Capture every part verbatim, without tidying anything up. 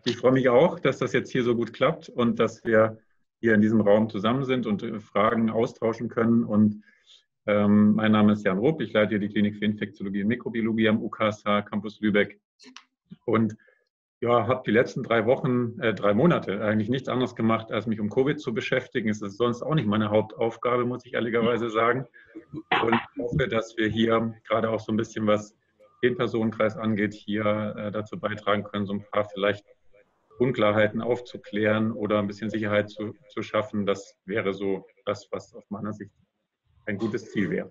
Ich freue mich auch, dass das jetzt hier so gut klappt und dass wir hier in diesem Raum zusammen sind und Fragen austauschen können. Und ähm, mein Name ist Jan Rupp, ich leite hier die Klinik für Infektiologie und Mikrobiologie am U K S H Campus Lübeck und ja, habe die letzten drei Wochen, äh, drei Monate eigentlich nichts anderes gemacht, als mich um Covid zu beschäftigen. Es ist sonst auch nicht meine Hauptaufgabe, muss ich ehrlicherweise sagen. Und hoffe, dass wir hier gerade auch so ein bisschen, was den Personenkreis angeht, hier äh, dazu beitragen können, so ein paar vielleicht Unklarheiten aufzuklären oder ein bisschen Sicherheit zu, zu schaffen. Das wäre so das, was aus meiner Sicht ein gutes Ziel wäre.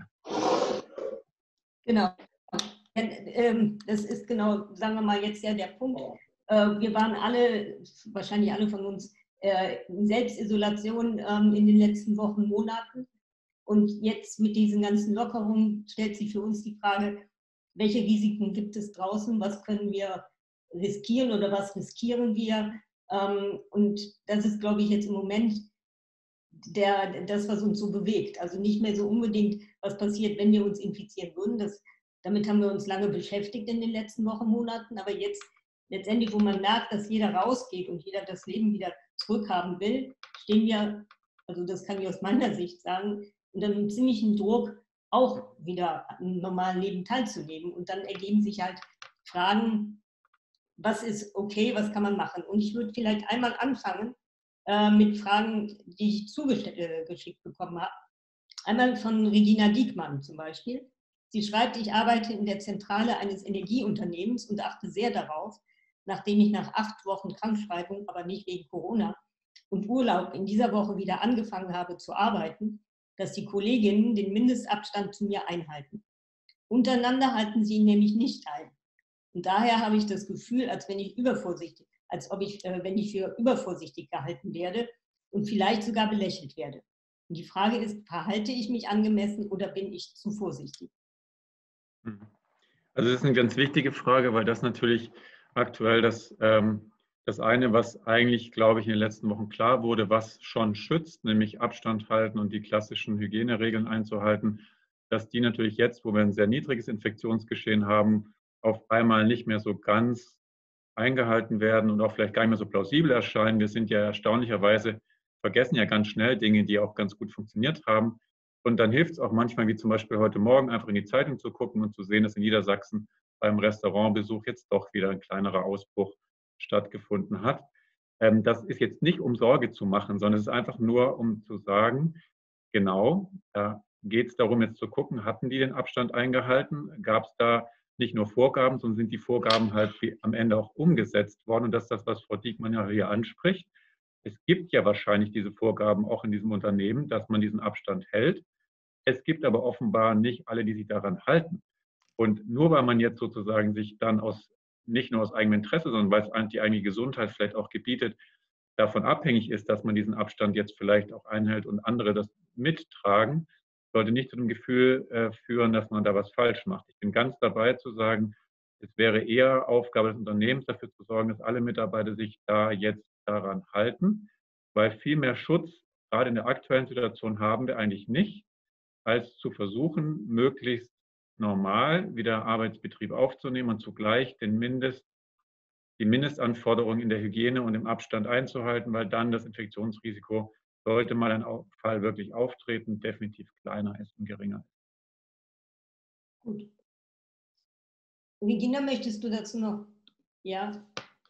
Genau. Das ist genau, sagen wir mal, jetzt ja der Punkt. Wir waren alle, wahrscheinlich alle von uns, in Selbstisolation in den letzten Wochen, Monaten. Und jetzt mit diesen ganzen Lockerungen stellt sich für uns die Frage, welche Risiken gibt es draußen, was können wir riskieren oder was riskieren wir? Und das ist, glaube ich, jetzt im Moment der, das, was uns so bewegt. Also nicht mehr so unbedingt, was passiert, wenn wir uns infizieren würden. Das, damit haben wir uns lange beschäftigt in den letzten Wochen, Monaten. Aber jetzt letztendlich, wo man merkt, dass jeder rausgeht und jeder das Leben wieder zurückhaben will, stehen wir, also das kann ich aus meiner Sicht sagen, unter einem ziemlichen Druck, auch wieder am normalen Leben teilzunehmen. Und dann ergeben sich halt Fragen, was ist okay, was kann man machen? Und ich würde vielleicht einmal anfangen äh, mit Fragen, die ich zugeschickt bekommen habe. Einmal von Regina Diekmann zum Beispiel. Sie schreibt, ich arbeite in der Zentrale eines Energieunternehmens und achte sehr darauf, nachdem ich nach acht Wochen Krankschreibung, aber nicht wegen Corona, und Urlaub in dieser Woche wieder angefangen habe zu arbeiten, dass die Kolleginnen den Mindestabstand zu mir einhalten. Untereinander halten sie ihn nämlich nicht ein. Und daher habe ich das Gefühl, als wenn ich übervorsichtig, als ob ich, äh, wenn ich für übervorsichtig gehalten werde und vielleicht sogar belächelt werde. Und die Frage ist, verhalte ich mich angemessen oder bin ich zu vorsichtig? Also das ist eine ganz wichtige Frage, weil das natürlich aktuell das, ähm, das eine, was eigentlich, glaube ich, in den letzten Wochen klar wurde, was schon schützt, nämlich Abstand halten und die klassischen Hygieneregeln einzuhalten, dass die natürlich jetzt, wo wir ein sehr niedriges Infektionsgeschehen haben, auf einmal nicht mehr so ganz eingehalten werden und auch vielleicht gar nicht mehr so plausibel erscheinen. Wir sind ja erstaunlicherweise, vergessen ja ganz schnell Dinge, die auch ganz gut funktioniert haben. Und dann hilft es auch manchmal, wie zum Beispiel heute Morgen, einfach in die Zeitung zu gucken und zu sehen, dass in Niedersachsen beim Restaurantbesuch jetzt doch wieder ein kleinerer Ausbruch stattgefunden hat. Das ist jetzt nicht, um Sorge zu machen, sondern es ist einfach nur, um zu sagen, genau, da geht es darum, jetzt zu gucken, hatten die den Abstand eingehalten? Gab es da nicht nur Vorgaben, sondern sind die Vorgaben halt am Ende auch umgesetzt worden? Und das ist das, was Frau Diekmann ja hier anspricht. Es gibt ja wahrscheinlich diese Vorgaben auch in diesem Unternehmen, dass man diesen Abstand hält. Es gibt aber offenbar nicht alle, die sich daran halten. Und nur weil man jetzt sozusagen sich dann aus, nicht nur aus eigenem Interesse, sondern weil es die eigene Gesundheit vielleicht auch gebietet, davon abhängig ist, dass man diesen Abstand jetzt vielleicht auch einhält und andere das mittragen, sollte nicht zu dem Gefühl äh, führen, dass man da was falsch macht. Ich bin ganz dabei zu sagen, es wäre eher Aufgabe des Unternehmens, dafür zu sorgen, dass alle Mitarbeiter sich da jetzt daran halten, weil viel mehr Schutz, gerade in der aktuellen Situation, haben wir eigentlich nicht, als zu versuchen, möglichst normal wieder Arbeitsbetrieb aufzunehmen und zugleich den Mindest, die Mindestanforderungen in der Hygiene und im Abstand einzuhalten, weil dann das Infektionsrisiko, sollte mal ein Fall wirklich auftreten, definitiv kleiner ist und geringer ist. Gut. Regina, möchtest du dazu noch? Ja.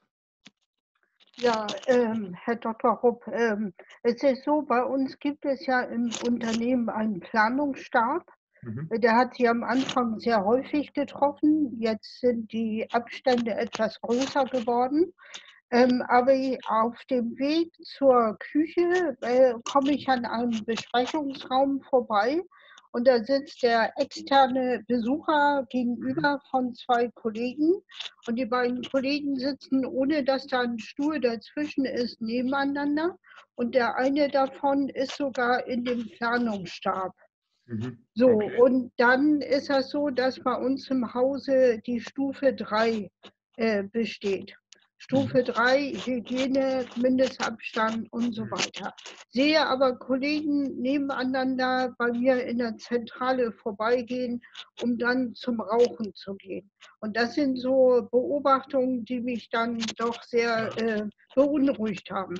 Ja, ähm, Herr Doktor Rupp, ähm, es ist so, bei uns gibt es ja im Unternehmen einen Planungsstab. Mhm. Der hat sich am Anfang sehr häufig getroffen. Jetzt sind die Abstände etwas größer geworden. Ähm, aber auf dem Weg zur Küche äh, komme ich an einem Besprechungsraum vorbei. Und da sitzt der externe Besucher gegenüber von zwei Kollegen. Und die beiden Kollegen sitzen, ohne dass da ein Stuhl dazwischen ist, nebeneinander. Und der eine davon ist sogar in dem Planungsstab. Mhm. So, okay. Und dann ist das so, dass bei uns im Hause die Stufe drei äh, besteht. Stufe drei, Hygiene, Mindestabstand und so weiter. Sehe aber Kollegen nebeneinander bei mir in der Zentrale vorbeigehen, um dann zum Rauchen zu gehen. Und das sind so Beobachtungen, die mich dann doch sehr äh, beunruhigt haben.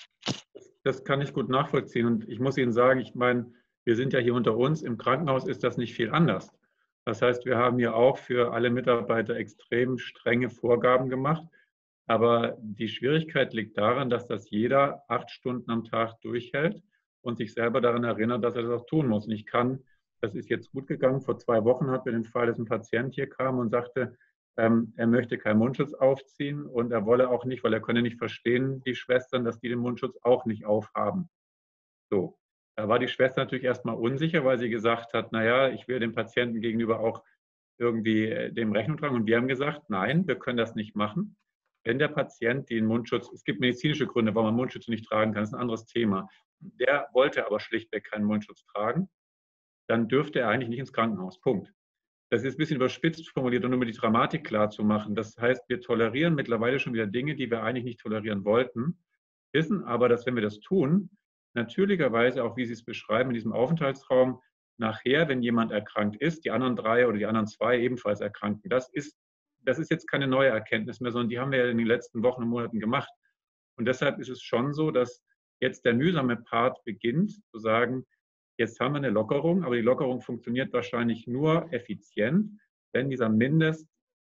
Das kann ich gut nachvollziehen. Und ich muss Ihnen sagen, ich meine, wir sind ja hier unter uns. Im Krankenhaus ist das nicht viel anders. Das heißt, wir haben hier auch für alle Mitarbeiter extrem strenge Vorgaben gemacht. Aber die Schwierigkeit liegt daran, dass das jeder acht Stunden am Tag durchhält und sich selber daran erinnert, dass er das auch tun muss. Und ich kann, das ist jetzt gut gegangen. Vor zwei Wochen hatten wir den Fall, dass ein Patient hier kam und sagte, ähm, er möchte keinen Mundschutz aufziehen und er wolle auch nicht, weil er könne nicht verstehen, die Schwestern, dass die den Mundschutz auch nicht aufhaben. So. Da war die Schwester natürlich erstmal unsicher, weil sie gesagt hat, naja, ich will dem Patienten gegenüber auch irgendwie dem Rechnung tragen. Und wir haben gesagt, nein, wir können das nicht machen. Wenn der Patient den Mundschutz, es gibt medizinische Gründe, warum man Mundschutz nicht tragen kann, das ist ein anderes Thema. Der wollte aber schlichtweg keinen Mundschutz tragen, dann dürfte er eigentlich nicht ins Krankenhaus. Punkt. Das ist ein bisschen überspitzt formuliert, um nur die Dramatik klar zu machen. Das heißt, wir tolerieren mittlerweile schon wieder Dinge, die wir eigentlich nicht tolerieren wollten, wissen aber, dass wenn wir das tun, natürlicherweise, auch wie Sie es beschreiben, in diesem Aufenthaltsraum, nachher, wenn jemand erkrankt ist, die anderen drei oder die anderen zwei ebenfalls erkranken. Das ist, das ist jetzt keine neue Erkenntnis mehr, sondern die haben wir ja in den letzten Wochen und Monaten gemacht. Und deshalb ist es schon so, dass jetzt der mühsame Part beginnt, zu sagen, jetzt haben wir eine Lockerung, aber die Lockerung funktioniert wahrscheinlich nur effizient, wenn dieser Mindest,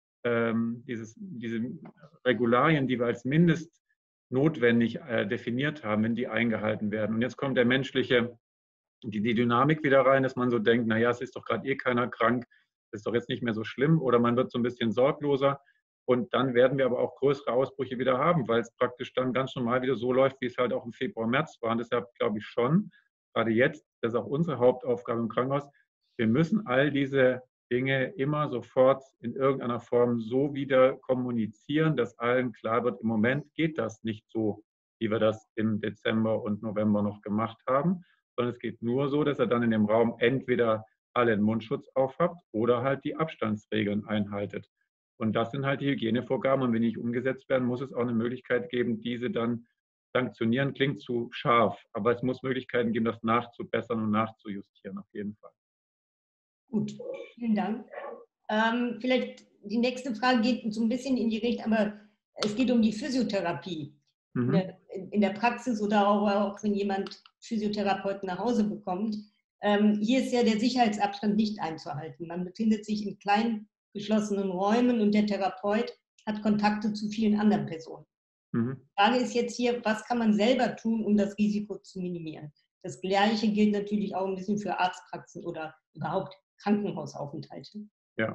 ähm, dieses, diese Regularien, die wir als Mindest notwendig äh, definiert haben, wenn die eingehalten werden. Und jetzt kommt der menschliche, die, die Dynamik wieder rein, dass man so denkt, naja, es ist doch gerade eh keiner krank, das ist doch jetzt nicht mehr so schlimm, oder man wird so ein bisschen sorgloser. Und dann werden wir aber auch größere Ausbrüche wieder haben, weil es praktisch dann ganz normal wieder so läuft, wie es halt auch im Februar, März war. Und deshalb glaube ich schon, gerade jetzt, das ist auch unsere Hauptaufgabe im Krankenhaus, wir müssen all diese Dinge immer sofort in irgendeiner Form so wieder kommunizieren, dass allen klar wird, im Moment geht das nicht so, wie wir das im Dezember und November noch gemacht haben, sondern es geht nur so, dass er dann in dem Raum entweder alle einen Mundschutz aufhabt oder halt die Abstandsregeln einhaltet. Und das sind halt die Hygienevorgaben. Und wenn die nicht umgesetzt werden, muss es auch eine Möglichkeit geben, diese dann sanktionieren. Klingt zu scharf, aber es muss Möglichkeiten geben, das nachzubessern und nachzujustieren, auf jeden Fall. Gut, vielen Dank. Ähm, vielleicht die nächste Frage geht so ein bisschen in die Richtung, aber es geht um die Physiotherapie. Mhm. In, der, in der Praxis oder auch, wenn jemand Physiotherapeuten nach Hause bekommt. Ähm, hier ist ja der Sicherheitsabstand nicht einzuhalten. Man befindet sich in kleinen, geschlossenen Räumen und der Therapeut hat Kontakte zu vielen anderen Personen. Mhm. Die Frage ist jetzt hier, was kann man selber tun, um das Risiko zu minimieren? Das Gleiche gilt natürlich auch ein bisschen für Arztpraxen oder überhaupt Krankenhausaufenthalte. Ja,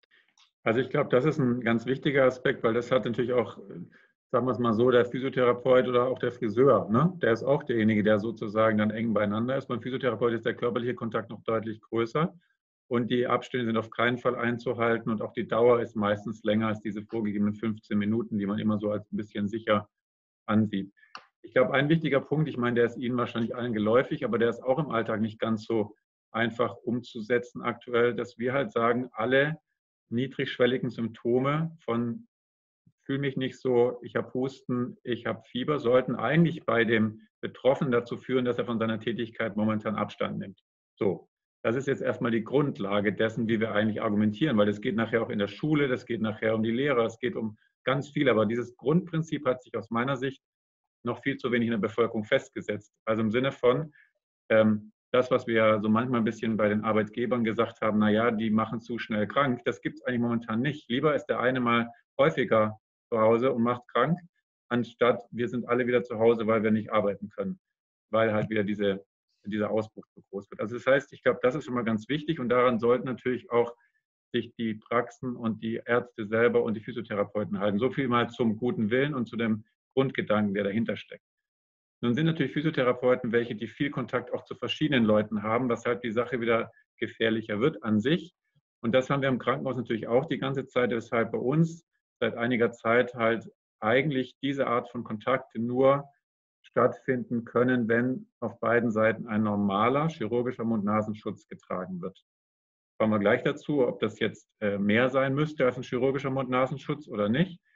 also ich glaube, das ist ein ganz wichtiger Aspekt, weil das hat natürlich auch, sagen wir es mal so, der Physiotherapeut oder auch der Friseur, ne? Der ist auch derjenige, der sozusagen dann eng beieinander ist. Beim Physiotherapeut ist der körperliche Kontakt noch deutlich größer und die Abstände sind auf keinen Fall einzuhalten und auch die Dauer ist meistens länger als diese vorgegebenen fünfzehn Minuten, die man immer so als ein bisschen sicher ansieht. Ich glaube, ein wichtiger Punkt, ich meine, der ist Ihnen wahrscheinlich allen geläufig, aber der ist auch im Alltag nicht ganz so einfach umzusetzen aktuell, dass wir halt sagen, alle niedrigschwelligen Symptome von fühle mich nicht so, ich habe Husten, ich habe Fieber, sollten eigentlich bei dem Betroffenen dazu führen, dass er von seiner Tätigkeit momentan Abstand nimmt. So, das ist jetzt erstmal die Grundlage dessen, wie wir eigentlich argumentieren, weil es geht nachher auch in der Schule, das geht nachher um die Lehrer, es geht um ganz viel, aber dieses Grundprinzip hat sich aus meiner Sicht noch viel zu wenig in der Bevölkerung festgesetzt. Also im Sinne von, ähm, das, was wir so manchmal ein bisschen bei den Arbeitgebern gesagt haben, naja, die machen zu schnell krank, das gibt es eigentlich momentan nicht. Lieber ist der eine mal häufiger zu Hause und macht krank, anstatt wir sind alle wieder zu Hause, weil wir nicht arbeiten können, weil halt wieder diese, dieser Ausbruch zu groß wird. Also das heißt, ich glaube, das ist schon mal ganz wichtig und daran sollten natürlich auch sich die Praxen und die Ärzte selber und die Physiotherapeuten halten. So viel mal zum guten Willen und zu dem Grundgedanken, der dahinter steckt. Nun sind natürlich Physiotherapeuten welche, die viel Kontakt auch zu verschiedenen Leuten haben, weshalb die Sache wieder gefährlicher wird an sich. Und das haben wir im Krankenhaus natürlich auch die ganze Zeit, weshalb bei uns seit einiger Zeit halt eigentlich diese Art von Kontakte nur stattfinden können, wenn auf beiden Seiten ein normaler chirurgischer Mund-Nasenschutz getragen wird. Kommen wir gleich dazu, ob das jetzt mehr sein müsste als ein chirurgischer Mund-Nasenschutz oder nicht.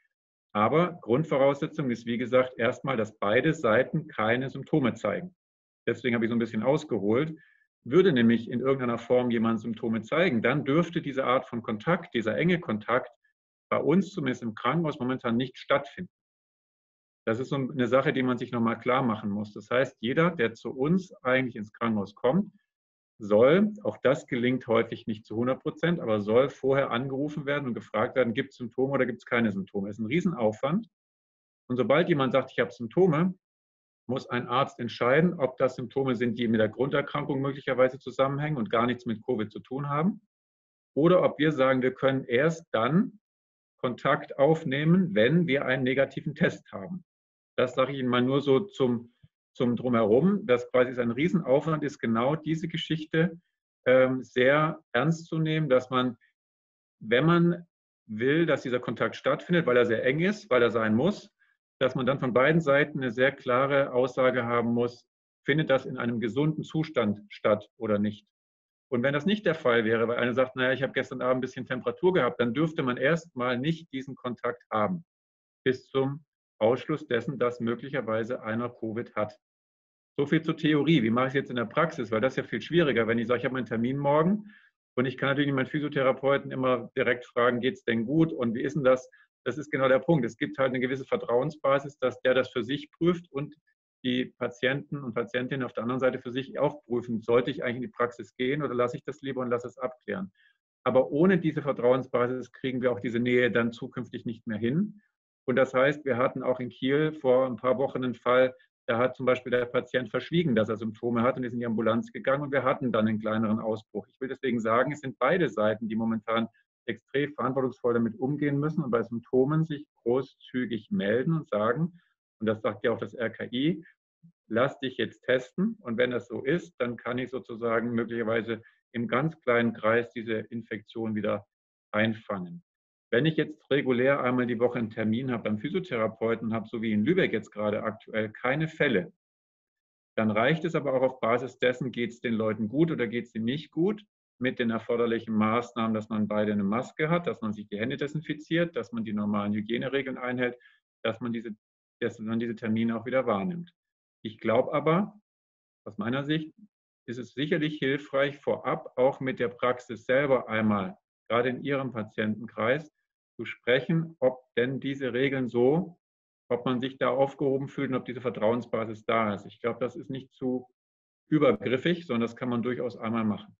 Aber Grundvoraussetzung ist, wie gesagt, erstmal, dass beide Seiten keine Symptome zeigen. Deswegen habe ich so ein bisschen ausgeholt. Würde nämlich in irgendeiner Form jemand Symptome zeigen, dann dürfte diese Art von Kontakt, dieser enge Kontakt, bei uns zumindest im Krankenhaus momentan nicht stattfinden. Das ist so eine Sache, die man sich nochmal klar machen muss. Das heißt, jeder, der zu uns eigentlich ins Krankenhaus kommt, soll, auch das gelingt häufig nicht zu hundert Prozent, aber soll vorher angerufen werden und gefragt werden, gibt es Symptome oder gibt es keine Symptome. Das ist ein Riesenaufwand. Und sobald jemand sagt, ich habe Symptome, muss ein Arzt entscheiden, ob das Symptome sind, die mit der Grunderkrankung möglicherweise zusammenhängen und gar nichts mit Covid zu tun haben. Oder ob wir sagen, wir können erst dann Kontakt aufnehmen, wenn wir einen negativen Test haben. Das sage ich Ihnen mal nur so zum, zum Drumherum, dass quasi es ein Riesenaufwand ist, genau diese Geschichte ähm, sehr ernst zu nehmen, dass man, wenn man will, dass dieser Kontakt stattfindet, weil er sehr eng ist, weil er sein muss, dass man dann von beiden Seiten eine sehr klare Aussage haben muss, findet das in einem gesunden Zustand statt oder nicht. Und wenn das nicht der Fall wäre, weil einer sagt, naja, ich habe gestern Abend ein bisschen Temperatur gehabt, dann dürfte man erstmal nicht diesen Kontakt haben, bis zum Ausschluss dessen, dass möglicherweise einer Covid hat. So viel zur Theorie. Wie mache ich es jetzt in der Praxis? Weil das ist ja viel schwieriger, wenn ich sage, ich habe einen Termin morgen und ich kann natürlich meinen Physiotherapeuten immer direkt fragen, geht es denn gut und wie ist denn das? Das ist genau der Punkt. Es gibt halt eine gewisse Vertrauensbasis, dass der das für sich prüft und die Patienten und Patientinnen auf der anderen Seite für sich auch prüfen, sollte ich eigentlich in die Praxis gehen oder lasse ich das lieber und lasse es abklären. Aber ohne diese Vertrauensbasis kriegen wir auch diese Nähe dann zukünftig nicht mehr hin. Und das heißt, wir hatten auch in Kiel vor ein paar Wochen einen Fall, da hat zum Beispiel der Patient verschwiegen, dass er Symptome hat und ist in die Ambulanz gegangen und wir hatten dann einen kleineren Ausbruch. Ich will deswegen sagen, es sind beide Seiten, die momentan extrem verantwortungsvoll damit umgehen müssen und bei Symptomen sich großzügig melden und sagen, und das sagt ja auch das R K I, lass dich jetzt testen und wenn das so ist, dann kann ich sozusagen möglicherweise im ganz kleinen Kreis diese Infektion wieder einfangen. Wenn ich jetzt regulär einmal die Woche einen Termin habe beim Physiotherapeuten und habe, so wie in Lübeck jetzt gerade aktuell, keine Fälle, dann reicht es aber auch auf Basis dessen, geht es den Leuten gut oder geht es ihnen nicht gut, mit den erforderlichen Maßnahmen, dass man beide eine Maske hat, dass man sich die Hände desinfiziert, dass man die normalen Hygieneregeln einhält, dass man diese, dass man diese Termine auch wieder wahrnimmt. Ich glaube aber, aus meiner Sicht, ist es sicherlich hilfreich, vorab auch mit der Praxis selber einmal, gerade in Ihrem Patientenkreis, zu sprechen, ob denn diese Regeln so, ob man sich da aufgehoben fühlt und ob diese Vertrauensbasis da ist. Ich glaube, das ist nicht zu übergriffig, sondern das kann man durchaus einmal machen.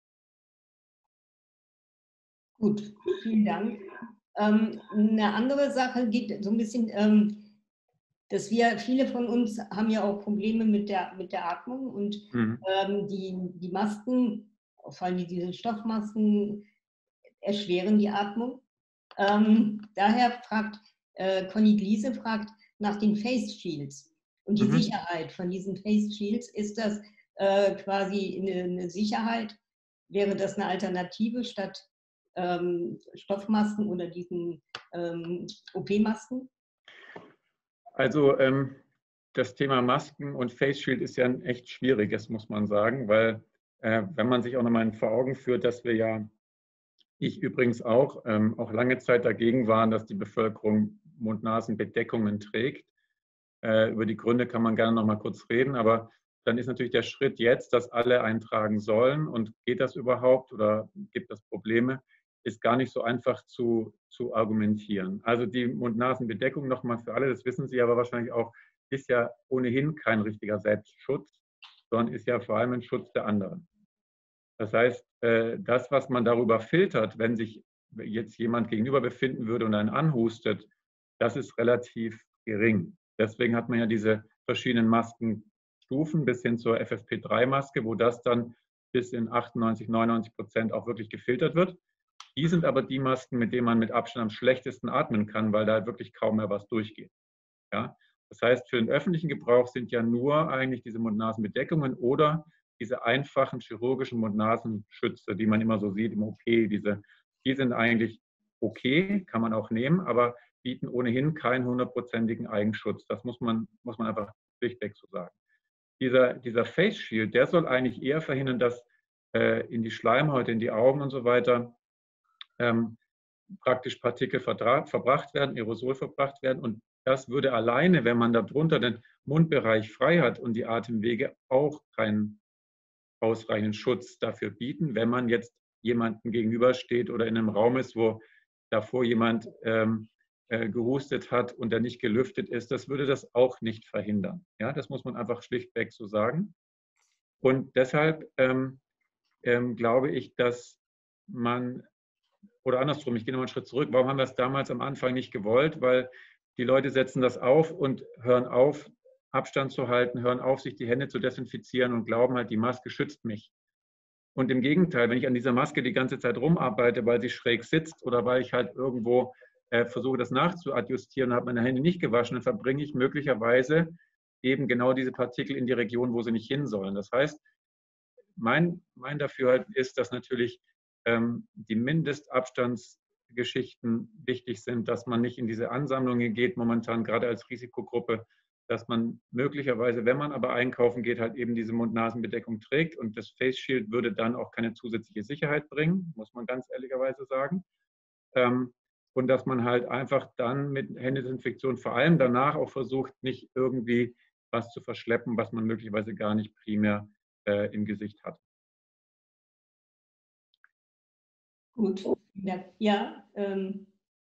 Gut, vielen Dank. Ähm, eine andere Sache geht so ein bisschen, ähm, dass wir, viele von uns haben ja auch Probleme mit der, mit der Atmung und mhm. ähm, die, die Masken, vor allem diese Stoffmasken, erschweren die Atmung. Ähm, daher fragt äh, Conny Gliese fragt nach den Face Shields und die mhm. Sicherheit von diesen Face Shields. Ist das äh, quasi eine, eine Sicherheit? Wäre das eine Alternative statt ähm, Stoffmasken oder diesen ähm, O P-Masken? Also ähm, das Thema Masken und Face Shield ist ja ein echt schwieriges, muss man sagen, weil äh, wenn man sich auch nochmal vor Augen führt, dass wir ja, ich übrigens auch, ähm, auch lange Zeit dagegen waren, dass die Bevölkerung Mund-Nasen-Bedeckungen trägt. Äh, über die Gründe kann man gerne noch mal kurz reden, aber dann ist natürlich der Schritt jetzt, dass alle eintragen sollen und geht das überhaupt oder gibt es Probleme, ist gar nicht so einfach zu, zu argumentieren. Also die Mund-Nasen-Bedeckung nochmal für alle, das wissen Sie aber wahrscheinlich auch, ist ja ohnehin kein richtiger Selbstschutz, sondern ist ja vor allem ein Schutz der anderen. Das heißt, das, was man darüber filtert, wenn sich jetzt jemand gegenüber befinden würde und einen anhustet, das ist relativ gering. Deswegen hat man ja diese verschiedenen Maskenstufen bis hin zur F F P drei Maske, wo das dann bis in achtundneunzig, neunundneunzig Prozent auch wirklich gefiltert wird. Die sind aber die Masken, mit denen man mit Abstand am schlechtesten atmen kann, weil da wirklich kaum mehr was durchgeht. Ja? Das heißt, für den öffentlichen Gebrauch sind ja nur eigentlich diese Mund-Nasen-Bedeckungen oder diese einfachen chirurgischen Mund-Nasen-Schütze, die man immer so sieht im O P, diese, die sind eigentlich okay, kann man auch nehmen, aber bieten ohnehin keinen hundertprozentigen Eigenschutz. Das muss man, muss man einfach schlichtweg so sagen. Dieser, dieser Face Shield, der soll eigentlich eher verhindern, dass äh, in die Schleimhäute, in die Augen und so weiter ähm, praktisch Partikel verbracht werden, Aerosol verbracht werden. Und das würde alleine, wenn man darunter den Mundbereich frei hat und die Atemwege, auch keinen ausreichenden Schutz dafür bieten, wenn man jetzt jemandem gegenübersteht oder in einem Raum ist, wo davor jemand ähm, äh, gehustet hat und der nicht gelüftet ist. Das würde das auch nicht verhindern. Ja, das muss man einfach schlichtweg so sagen. Und deshalb ähm, ähm, glaube ich, dass man, oder andersrum, ich gehe noch einen Schritt zurück, warum haben wir es damals am Anfang nicht gewollt? Weil die Leute setzen das auf und hören auf, Abstand zu halten, hören auf, sich die Hände zu desinfizieren und glauben halt, die Maske schützt mich. Und im Gegenteil, wenn ich an dieser Maske die ganze Zeit rumarbeite, weil sie schräg sitzt oder weil ich halt irgendwo äh, versuche, das nachzuadjustieren und habe meine Hände nicht gewaschen, dann verbringe ich möglicherweise eben genau diese Partikel in die Region, wo sie nicht hin sollen. Das heißt, mein, mein Dafürhalten ist, dass natürlich ähm, die Mindestabstandsgeschichten wichtig sind, dass man nicht in diese Ansammlungen geht, momentan gerade als Risikogruppe, dass man möglicherweise, wenn man aber einkaufen geht, halt eben diese Mund-Nasen-Bedeckung trägt und das Face Shield würde dann auch keine zusätzliche Sicherheit bringen, muss man ganz ehrlicherweise sagen. Ähm, und dass man halt einfach dann mit Händedesinfektion vor allem danach auch versucht, nicht irgendwie was zu verschleppen, was man möglicherweise gar nicht primär äh, im Gesicht hat. Gut, ja. Ähm.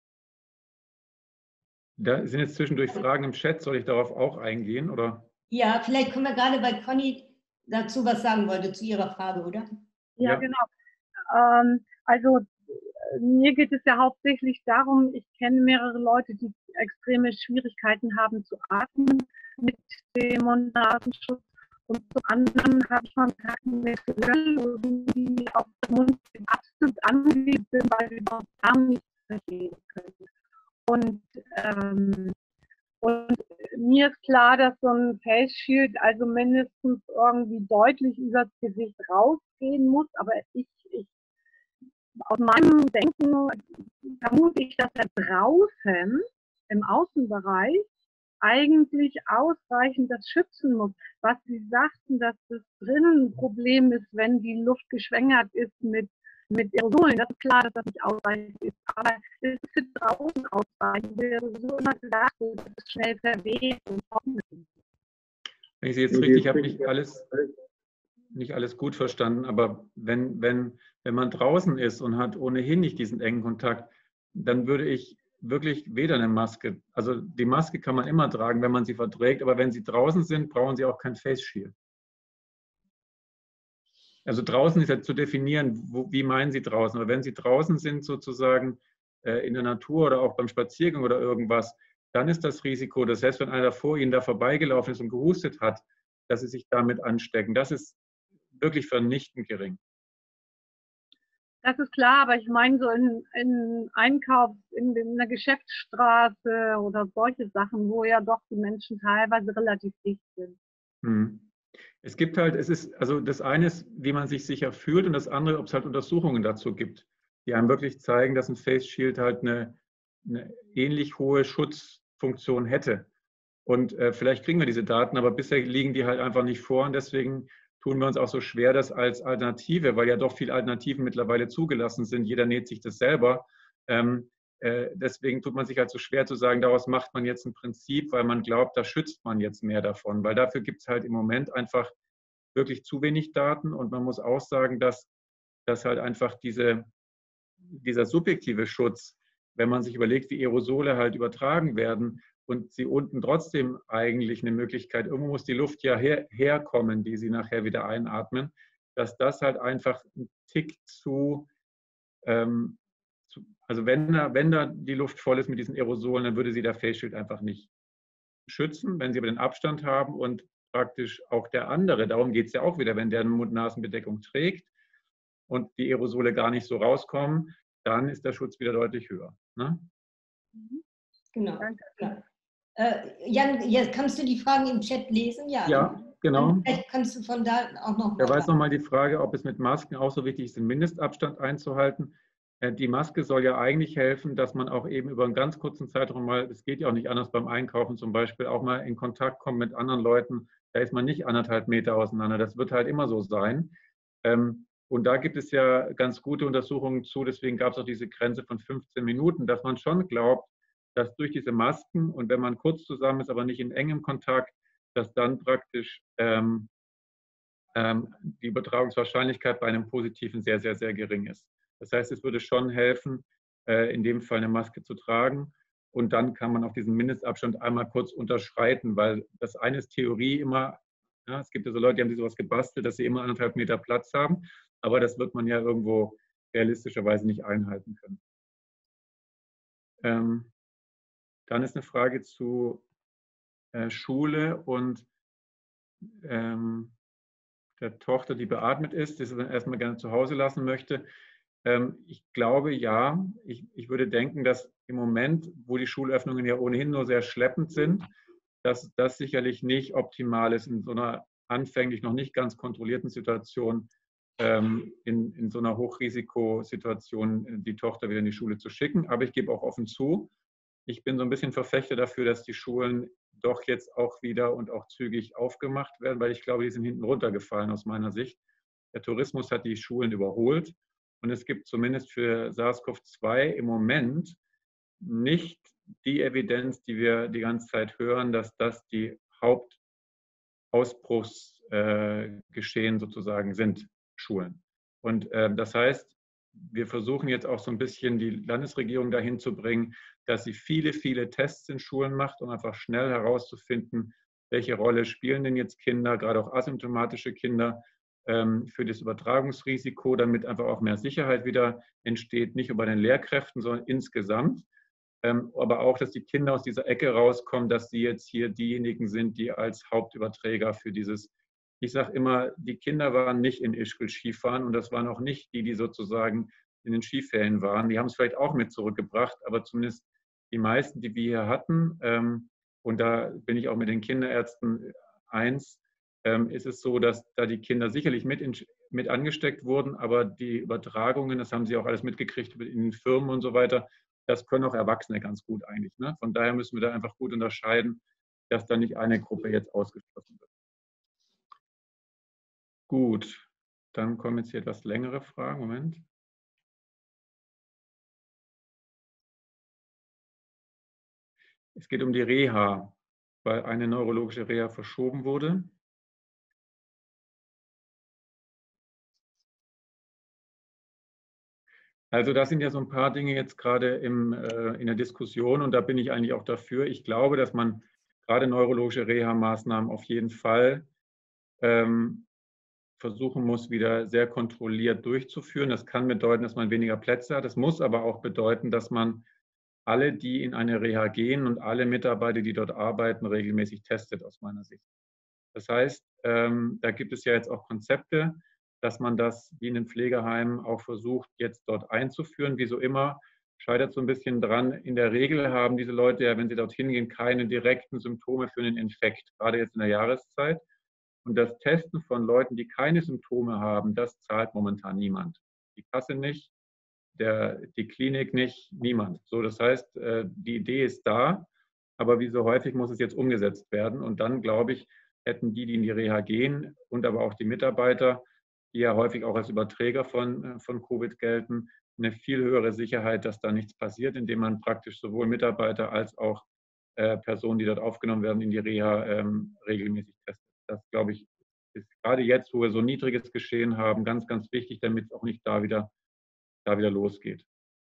Da sind jetzt zwischendurch Fragen im Chat. Soll ich darauf auch eingehen? Oder? Ja, vielleicht können wir gerade, weil Conny dazu was sagen wollte, zu ihrer Frage, oder? Ja, ja. Genau. Ähm, also mir geht es ja hauptsächlich darum, ich kenne mehrere Leute, die extreme Schwierigkeiten haben zu atmen mit dem Mund-Nasenschutz. Und zum anderen habe ich Kontakt mit Gehörlosen, die auf den Mund absolut angewiesen sind, weil sie überhaupt gar nichts verstehen können. Und, ähm, und mir ist klar, dass so ein Face Shield also mindestens irgendwie deutlich übers Gesicht rausgehen muss. Aber ich, ich aus meinem Denken vermute ich, dass er draußen im Außenbereich eigentlich ausreichend das schützen muss. Was Sie sagten, dass das drinnen ein Problem ist, wenn die Luft geschwängert ist mit, mit Aerosolen. Das ist klar, dass das nicht ausreichend ist. Aber es ist für draußen ausreichend. Wir haben so immer gesagt, dass es schnell verweht und trocknet. Wenn ich Sie jetzt richtig habe, nicht alles, nicht alles gut verstanden, aber wenn, wenn, wenn man draußen ist und hat ohnehin nicht diesen engen Kontakt, dann würde ich wirklich weder eine Maske, also die Maske kann man immer tragen, wenn man sie verträgt, aber wenn Sie draußen sind, brauchen Sie auch kein Face Shield. Also draußen ist ja zu definieren, wo, wie meinen Sie draußen, aber wenn Sie draußen sind sozusagen äh, in der Natur oder auch beim Spaziergang oder irgendwas, dann ist das Risiko, dass selbst wenn einer vor Ihnen da vorbeigelaufen ist und gehustet hat, dass Sie sich damit anstecken, das ist wirklich vernichtend gering. Das ist klar, aber ich meine so in, in Einkauf, in, in der Geschäftsstraße oder solche Sachen, wo ja doch die Menschen teilweise relativ dicht sind. Hm. Es gibt halt, es ist, also das eine ist, wie man sich sicher fühlt und das andere, ob es halt Untersuchungen dazu gibt, die einem wirklich zeigen, dass ein Face Shield halt eine, eine ähnlich hohe Schutzfunktion hätte. Und äh, vielleicht kriegen wir diese Daten, aber bisher liegen die halt einfach nicht vor und deswegen tun wir uns auch so schwer, das als Alternative, weil ja doch viele Alternativen mittlerweile zugelassen sind. Jeder näht sich das selber. Ähm, äh, deswegen tut man sich halt so schwer zu sagen, daraus macht man jetzt ein Prinzip, weil man glaubt, da schützt man jetzt mehr davon. Weil dafür gibt es halt im Moment einfach wirklich zu wenig Daten. Und man muss auch sagen, dass, dass halt einfach diese, dieser subjektive Schutz, wenn man sich überlegt, wie Aerosole halt übertragen werden, und sie unten trotzdem eigentlich eine Möglichkeit, irgendwo muss die Luft ja her, herkommen, die sie nachher wieder einatmen, dass das halt einfach ein Tick zu, ähm, zu also wenn da, wenn da die Luft voll ist mit diesen Aerosolen, dann würde sie der Face Shield einfach nicht schützen, wenn sie aber den Abstand haben und praktisch auch der andere, darum geht es ja auch wieder, wenn der eine Mund-Nasen-Bedeckung trägt und die Aerosole gar nicht so rauskommen, dann ist der Schutz wieder deutlich höher. Ne? Genau. Ja. Äh, Jan, jetzt kannst du die Fragen im Chat lesen? Ja, ja genau. Und vielleicht kannst du von da auch noch Da war jetzt nochmal die Frage, ob es mit Masken auch so wichtig ist, den Mindestabstand einzuhalten. Äh, die Maske soll ja eigentlich helfen, dass man auch eben über einen ganz kurzen Zeitraum mal, es geht ja auch nicht anders beim Einkaufen zum Beispiel, auch mal in Kontakt kommt mit anderen Leuten. Da ist man nicht anderthalb Meter auseinander. Das wird halt immer so sein. Ähm, Und da gibt es ja ganz gute Untersuchungen zu, deswegen gab es auch diese Grenze von fünfzehn Minuten, dass man schon glaubt, dass durch diese Masken und wenn man kurz zusammen ist, aber nicht in engem Kontakt, dass dann praktisch ähm, ähm, die Übertragungswahrscheinlichkeit bei einem Positiven sehr, sehr, sehr gering ist. Das heißt, es würde schon helfen, äh, in dem Fall eine Maske zu tragen. Und dann kann man auch diesen Mindestabstand einmal kurz unterschreiten, weil das eine ist Theorie immer, ja, es gibt ja so Leute, die haben sich sowas gebastelt, dass sie immer anderthalb Meter Platz haben, aber das wird man ja irgendwo realistischerweise nicht einhalten können. Ähm, dann ist eine Frage zu äh, Schule und ähm, der Tochter, die beatmet ist, die sie dann erstmal gerne zu Hause lassen möchte. Ähm, ich glaube, ja, ich, ich würde denken, dass im Moment, wo die Schulöffnungen ja ohnehin nur sehr schleppend sind, dass das sicherlich nicht optimal ist, in so einer anfänglich noch nicht ganz kontrollierten Situation, ähm, in, in so einer Hochrisikosituation die Tochter wieder in die Schule zu schicken. Aber ich gebe auch offen zu, ich bin so ein bisschen Verfechter dafür, dass die Schulen doch jetzt auch wieder und auch zügig aufgemacht werden, weil ich glaube, die sind hinten runtergefallen aus meiner Sicht. Der Tourismus hat die Schulen überholt und es gibt zumindest für SARS CoV zwei im Moment nicht die Evidenz, die wir die ganze Zeit hören, dass das die Hauptausbruchsgeschehen äh, sozusagen sind, Schulen. Und äh, das heißt, wir versuchen jetzt auch so ein bisschen die Landesregierung dahin zu bringen, dass sie viele, viele Tests in Schulen macht, um einfach schnell herauszufinden, welche Rolle spielen denn jetzt Kinder, gerade auch asymptomatische Kinder, ähm, für das Übertragungsrisiko, damit einfach auch mehr Sicherheit wieder entsteht, nicht nur bei den Lehrkräften, sondern insgesamt. Ähm, aber auch, dass die Kinder aus dieser Ecke rauskommen, dass sie jetzt hier diejenigen sind, die als Hauptüberträger für dieses, ich sage immer, die Kinder waren nicht in Ischgl Skifahren und das waren auch nicht die, die sozusagen in den Skiferien waren. Die haben es vielleicht auch mit zurückgebracht, aber zumindest die meisten, die wir hier hatten, ähm, und da bin ich auch mit den Kinderärzten eins, ähm, ist es so, dass da die Kinder sicherlich mit, in, mit angesteckt wurden, aber die Übertragungen, das haben sie auch alles mitgekriegt in den Firmen und so weiter, das können auch Erwachsene ganz gut eigentlich. Ne? Von daher müssen wir da einfach gut unterscheiden, dass da nicht eine Gruppe jetzt ausgeschlossen wird. Gut, dann kommen jetzt hier etwas längere Fragen. Moment. Es geht um die Reha, weil eine neurologische Reha verschoben wurde. Also das sind ja so ein paar Dinge jetzt gerade im, äh, in der Diskussion und da bin ich eigentlich auch dafür. Ich glaube, dass man gerade neurologische Reha-Maßnahmen auf jeden Fall ähm, versuchen muss, wieder sehr kontrolliert durchzuführen. Das kann bedeuten, dass man weniger Plätze hat. Das muss aber auch bedeuten, dass man alle, die in eine Reha gehen und alle Mitarbeiter, die dort arbeiten, regelmäßig testet, aus meiner Sicht. Das heißt, ähm, da gibt es ja jetzt auch Konzepte, dass man das wie in den Pflegeheimen auch versucht, jetzt dort einzuführen. Wie so immer, scheitert so ein bisschen dran. In der Regel haben diese Leute ja, wenn sie dorthin gehen, keine direkten Symptome für einen Infekt, gerade jetzt in der Jahreszeit. Und das Testen von Leuten, die keine Symptome haben, das zahlt momentan niemand. Die Kasse nicht, der, die Klinik nicht, niemand. So, das heißt, die Idee ist da, aber wie so häufig muss es jetzt umgesetzt werden. Und dann, glaube ich, hätten die, die in die Reha gehen und aber auch die Mitarbeiter, die ja häufig auch als Überträger von, von Covid gelten, eine viel höhere Sicherheit, dass da nichts passiert, indem man praktisch sowohl Mitarbeiter als auch äh, Personen, die dort aufgenommen werden, in die Reha ähm, regelmäßig testet. Das, glaube ich, ist gerade jetzt, wo wir so niedriges Geschehen haben, ganz, ganz wichtig, damit es auch nicht da wieder, da wieder losgeht.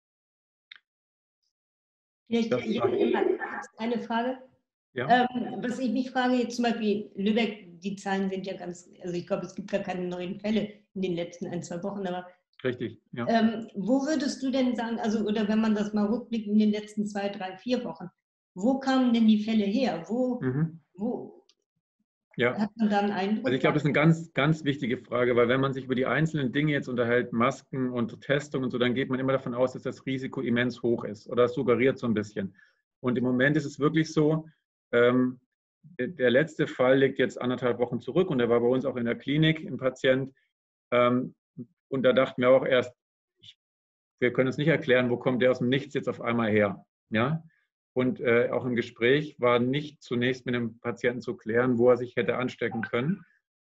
Vielleicht eine Frage. Ja. Ähm, was ich mich frage, jetzt zum Beispiel Lübeck, die Zahlen sind ja ganz, also ich glaube, es gibt gar keine neuen Fälle in den letzten ein, zwei Wochen, aber richtig, ja. Ähm, wo würdest du denn sagen, also oder wenn man das mal rückblickt in den letzten zwei, drei, vier Wochen, wo kamen denn die Fälle her? Wo, mhm. wo ja. hat man da einen Eindruck? Also ich glaube, das ist eine ganz, ganz wichtige Frage, weil wenn man sich über die einzelnen Dinge jetzt unterhält, Masken und Testung und so, dann geht man immer davon aus, dass das Risiko immens hoch ist oder es suggeriert so ein bisschen. Und im Moment ist es wirklich so, ähm, der, der letzte Fall liegt jetzt anderthalb Wochen zurück und der war bei uns auch in der Klinik, ein Patient. Ähm, und da dachten wir auch erst, ich, wir können uns nicht erklären, wo kommt der aus dem Nichts jetzt auf einmal her. Ja? Und äh, auch im Gespräch war nicht zunächst mit dem Patienten zu klären, wo er sich hätte anstecken können.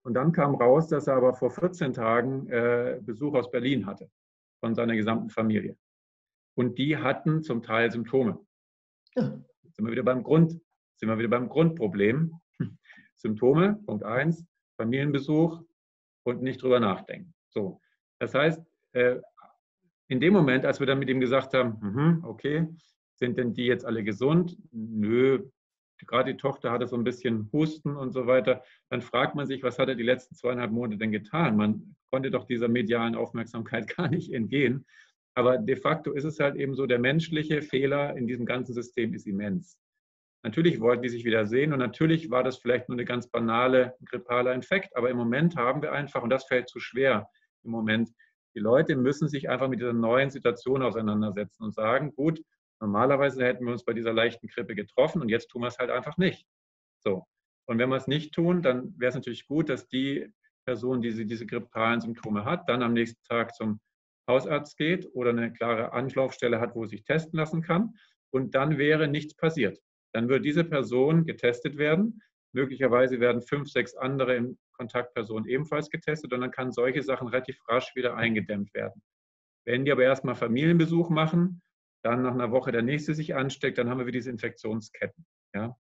Und dann kam raus, dass er aber vor vierzehn Tagen äh, Besuch aus Berlin hatte, von seiner gesamten Familie. Und die hatten zum Teil Symptome. Sind wir wieder beim Grund, sind wir wieder beim Grundproblem. Symptome, Punkt eins, Familienbesuch und nicht drüber nachdenken. So, das heißt, äh, in dem Moment, als wir dann mit ihm gesagt haben, mhm, okay, sind denn die jetzt alle gesund? Nö, gerade die Tochter hatte so ein bisschen Husten und so weiter. Dann fragt man sich, was hat er die letzten zweieinhalb Monate denn getan? Man konnte doch dieser medialen Aufmerksamkeit gar nicht entgehen. Aber de facto ist es halt eben so, der menschliche Fehler in diesem ganzen System ist immens. Natürlich wollten die sich wieder sehen und natürlich war das vielleicht nur eine ganz banale grippaler Infekt, aber im Moment haben wir einfach, und das fällt zu schwer im Moment, die Leute müssen sich einfach mit dieser neuen Situation auseinandersetzen und sagen, gut, normalerweise hätten wir uns bei dieser leichten Grippe getroffen und jetzt tun wir es halt einfach nicht. So. Und wenn wir es nicht tun, dann wäre es natürlich gut, dass die Person, die diese grippalen Symptome hat, dann am nächsten Tag zum Hausarzt geht oder eine klare Anlaufstelle hat, wo sie sich testen lassen kann. Und dann wäre nichts passiert. Dann wird diese Person getestet werden. Möglicherweise werden fünf, sechs andere Kontaktpersonen ebenfalls getestet und dann kann solche Sachen relativ rasch wieder eingedämmt werden. Wenn die aber erstmal Familienbesuch machen, dann nach einer Woche der nächste sich ansteckt, dann haben wir wieder diese Infektionsketten. Ja?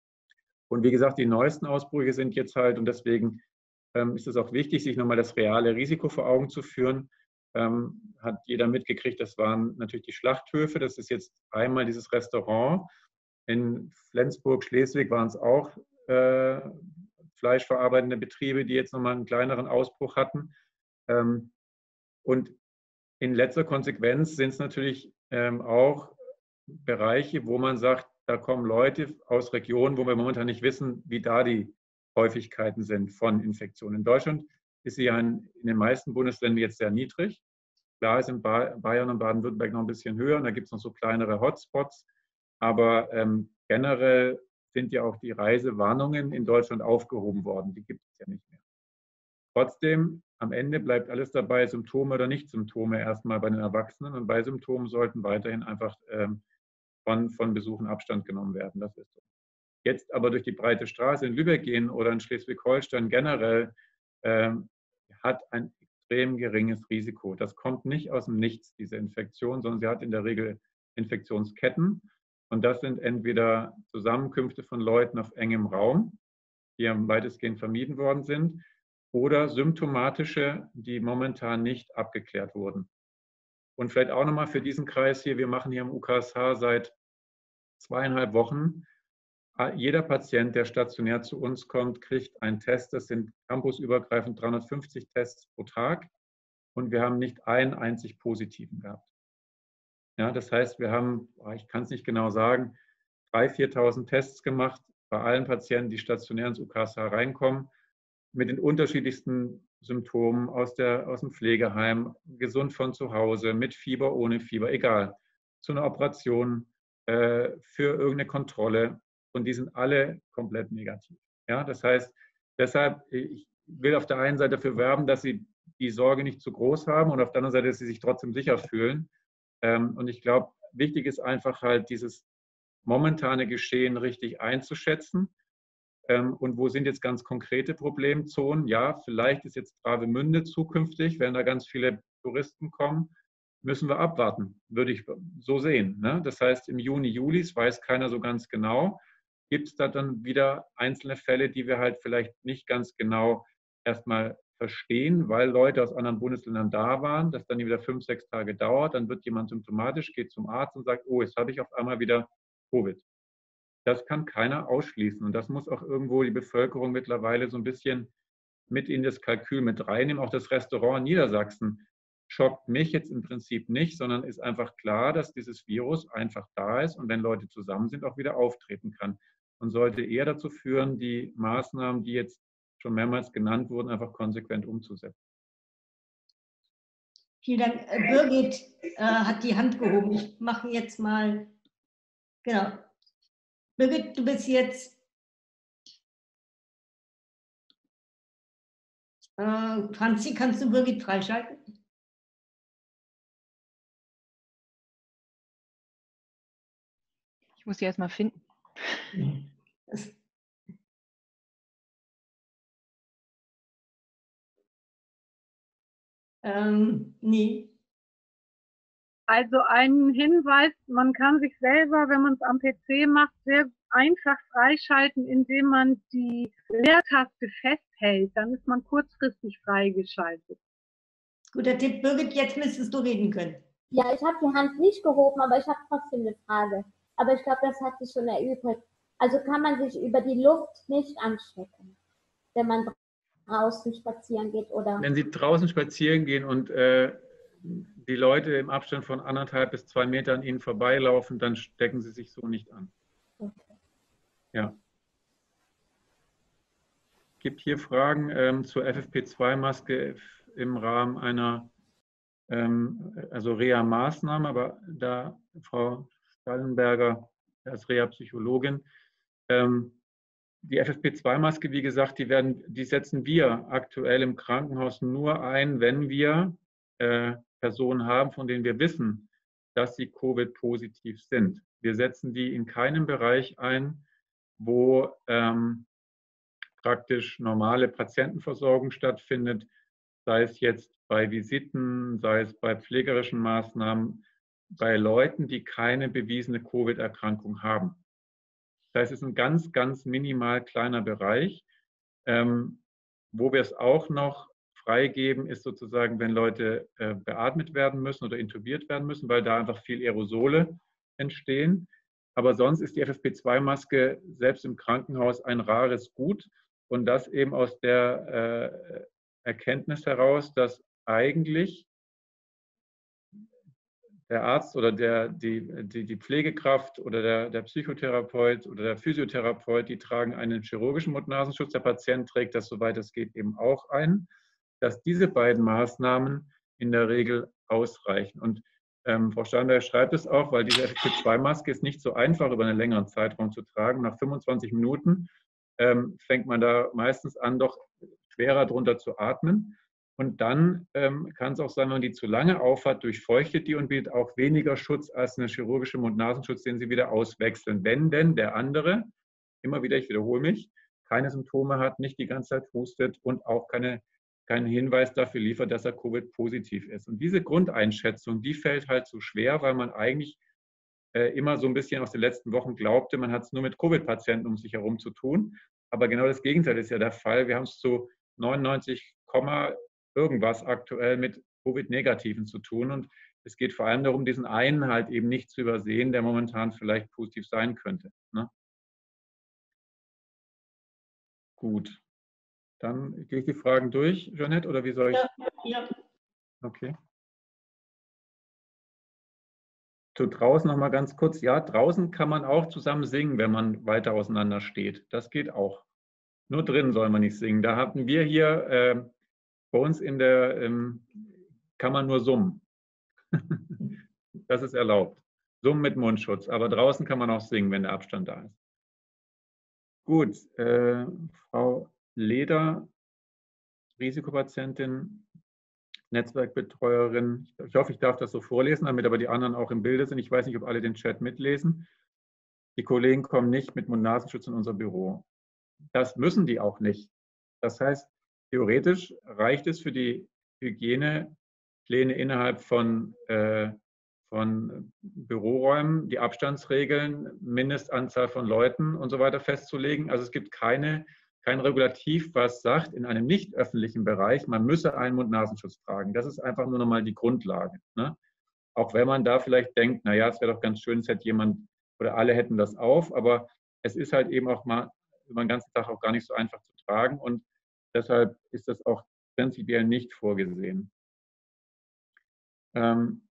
Und wie gesagt, die neuesten Ausbrüche sind jetzt halt, und deswegen ähm, ist es auch wichtig, sich nochmal das reale Risiko vor Augen zu führen. Ähm, hat jeder mitgekriegt, das waren natürlich die Schlachthöfe, das ist jetzt einmal dieses Restaurant. In Flensburg, Schleswig waren es auch äh, fleischverarbeitende Betriebe, die jetzt nochmal einen kleineren Ausbruch hatten. Ähm, und in letzter Konsequenz sind es natürlich ähm, auch Bereiche, wo man sagt, da kommen Leute aus Regionen, wo wir momentan nicht wissen, wie da die Häufigkeiten sind von Infektionen. In Deutschland ist sie ja in, in den meisten Bundesländern jetzt sehr niedrig. Klar ist in ba Bayern und Baden-Württemberg noch ein bisschen höher und da gibt es noch so kleinere Hotspots. Aber ähm, generell sind ja auch die Reisewarnungen in Deutschland aufgehoben worden. Die gibt es ja nicht mehr. Trotzdem, am Ende bleibt alles dabei, Symptome oder Nicht-Symptome erstmal bei den Erwachsenen. Und bei Symptomen sollten weiterhin einfach ähm, von, von Besuchen Abstand genommen werden. Das ist so. Jetzt aber durch die breite Straße in Lübeck gehen oder in Schleswig-Holstein generell ähm, hat ein extrem geringes Risiko. Das kommt nicht aus dem Nichts, diese Infektion, sondern sie hat in der Regel Infektionsketten. Und das sind entweder Zusammenkünfte von Leuten auf engem Raum, die am weitestgehend vermieden worden sind, oder symptomatische, die momentan nicht abgeklärt wurden. Und vielleicht auch nochmal für diesen Kreis hier, wir machen hier im U K S H seit zweieinhalb Wochen. Jeder Patient, der stationär zu uns kommt, kriegt einen Test. Das sind campusübergreifend dreihundertfünfzig Tests pro Tag. Und wir haben nicht einen einzig positiven gehabt. Ja, das heißt, wir haben, ich kann es nicht genau sagen, dreitausend, viertausend Tests gemacht bei allen Patienten, die stationär ins U K S H reinkommen, mit den unterschiedlichsten Symptomen aus, der, aus dem Pflegeheim, gesund von zu Hause, mit Fieber, ohne Fieber, egal, zu einer Operation, äh, für irgendeine Kontrolle. Und die sind alle komplett negativ. Ja, das heißt, deshalb, ich will auf der einen Seite dafür werben, dass sie die Sorge nicht zu groß haben und auf der anderen Seite, dass sie sich trotzdem sicher fühlen. Ähm, und ich glaube, wichtig ist einfach halt dieses momentane Geschehen richtig einzuschätzen. Ähm, und wo sind jetzt ganz konkrete Problemzonen? Ja, vielleicht ist jetzt Travemünde zukünftig, wenn da ganz viele Touristen kommen, müssen wir abwarten, würde ich so sehen. Ne? Das heißt, im Juni, Juli, das weiß keiner so ganz genau, gibt es da dann wieder einzelne Fälle, die wir halt vielleicht nicht ganz genau erstmal verstehen, weil Leute aus anderen Bundesländern da waren, das dann wieder fünf, sechs Tage dauert, dann wird jemand symptomatisch, geht zum Arzt und sagt, oh, jetzt habe ich auf einmal wieder Covid. Das kann keiner ausschließen und das muss auch irgendwo die Bevölkerung mittlerweile so ein bisschen mit in das Kalkül mit reinnehmen. Auch das Restaurant in Niedersachsen schockt mich jetzt im Prinzip nicht, sondern ist einfach klar, dass dieses Virus einfach da ist und wenn Leute zusammen sind, auch wieder auftreten kann. Und sollte eher dazu führen, die Maßnahmen, die jetzt schon mehrmals genannt wurden, einfach konsequent umzusetzen. Vielen Dank. Birgit äh, hat die Hand gehoben. Ich mache jetzt mal, genau. Birgit, du bist jetzt, äh, Franzi, kannst du Birgit freischalten? Ich muss sie erstmal finden. Das Ähm, nee. Also ein Hinweis, man kann sich selber, wenn man es am P C macht, sehr einfach freischalten, indem man die Leertaste festhält. Dann ist man kurzfristig freigeschaltet. Guter Tipp, Birgit, jetzt müsstest du reden können. Ja, ich habe die Hand nicht gehoben, aber ich habe trotzdem eine Frage. Aber ich glaube, das hat sich schon erübrigt. Also kann man sich über die Luft nicht anstecken, wenn man draußen spazieren geht, oder? Wenn Sie draußen spazieren gehen und äh, die Leute im Abstand von anderthalb bis zwei Metern an Ihnen vorbeilaufen, dann stecken Sie sich so nicht an. Okay. Ja. Es gibt hier Fragen ähm, zur F F P zwei Maske im Rahmen einer ähm, also Reha-Maßnahme, aber da Frau Stallenberger als Reha-Psychologin, ähm, die F F P zwei Maske, wie gesagt, die, werden, die setzen wir aktuell im Krankenhaus nur ein, wenn wir äh, Personen haben, von denen wir wissen, dass sie Covid-positiv sind. Wir setzen die in keinem Bereich ein, wo ähm, praktisch normale Patientenversorgung stattfindet, sei es jetzt bei Visiten, sei es bei pflegerischen Maßnahmen, bei Leuten, die keine bewiesene Covid-Erkrankung haben. Das heißt, es ist ein ganz, ganz minimal kleiner Bereich. Ähm, wo wir es auch noch freigeben, ist sozusagen, wenn Leute äh, beatmet werden müssen oder intubiert werden müssen, weil da einfach viel Aerosole entstehen. Aber sonst ist die F F P zwei Maske selbst im Krankenhaus ein rares Gut. Und das eben aus der äh, Erkenntnis heraus, dass eigentlich der Arzt oder der, die, die, die Pflegekraft oder der, der Psychotherapeut oder der Physiotherapeut, die tragen einen chirurgischen Mund-Nasenschutz. Der Patient trägt das, soweit es geht, eben auch ein, dass diese beiden Maßnahmen in der Regel ausreichen. Und ähm, Frau Steinberger schreibt es auch, weil diese F F P zwei Maske ist nicht so einfach über einen längeren Zeitraum zu tragen. Nach fünfundzwanzig Minuten ähm, fängt man da meistens an, doch schwerer drunter zu atmen. Und dann ähm, kann es auch sein, wenn man die zu lange aufhat, durchfeuchtet die und bietet auch weniger Schutz als eine chirurgische Mund-Nasenschutz, den Sie wieder auswechseln. Wenn denn der andere, immer wieder, ich wiederhole mich, keine Symptome hat, nicht die ganze Zeit hustet und auch keine, keinen Hinweis dafür liefert, dass er Covid-positiv ist. Und diese Grundeinschätzung, die fällt halt so schwer, weil man eigentlich äh, immer so ein bisschen aus den letzten Wochen glaubte, man hat es nur mit Covid-Patienten um sich herum zu tun. Aber genau das Gegenteil ist ja der Fall. Wir haben es zu neunundneunzig, irgendwas aktuell mit Covid-Negativen zu tun. Und es geht vor allem darum, diesen einen halt eben nicht zu übersehen, der momentan vielleicht positiv sein könnte. Ne? Gut. Dann gehe ich die Fragen durch, Jeanette, oder wie soll ich? Ja, ja. Okay. Zu draußen noch mal ganz kurz. Ja, draußen kann man auch zusammen singen, wenn man weiter auseinander steht. Das geht auch. Nur drin soll man nicht singen. Da hatten wir hier äh, bei uns in der, ähm, kann man nur summen. Das ist erlaubt. Summen mit Mundschutz. Aber draußen kann man auch singen, wenn der Abstand da ist. Gut, äh, Frau Leder, Risikopatientin, Netzwerkbetreuerin. Ich hoffe, ich darf das so vorlesen, damit aber die anderen auch im Bilde sind. Ich weiß nicht, ob alle den Chat mitlesen. Die Kollegen kommen nicht mit Mund-Nasenschutz in unser Büro. Das müssen die auch nicht. Das heißt, theoretisch reicht es für die Hygienepläne innerhalb von, äh, von Büroräumen, die Abstandsregeln, Mindestanzahl von Leuten und so weiter festzulegen. Also es gibt keine, kein Regulativ, was sagt, in einem nicht öffentlichen Bereich, man müsse einen Mund-Nasenschutz tragen. Das ist einfach nur nochmal die Grundlage. Ne? Auch wenn man da vielleicht denkt, naja, es wäre doch ganz schön, es hätte jemand oder alle hätten das auf, aber es ist halt eben auch mal über den ganzen Tag auch gar nicht so einfach zu tragen und deshalb ist das auch prinzipiell nicht vorgesehen. Ähm,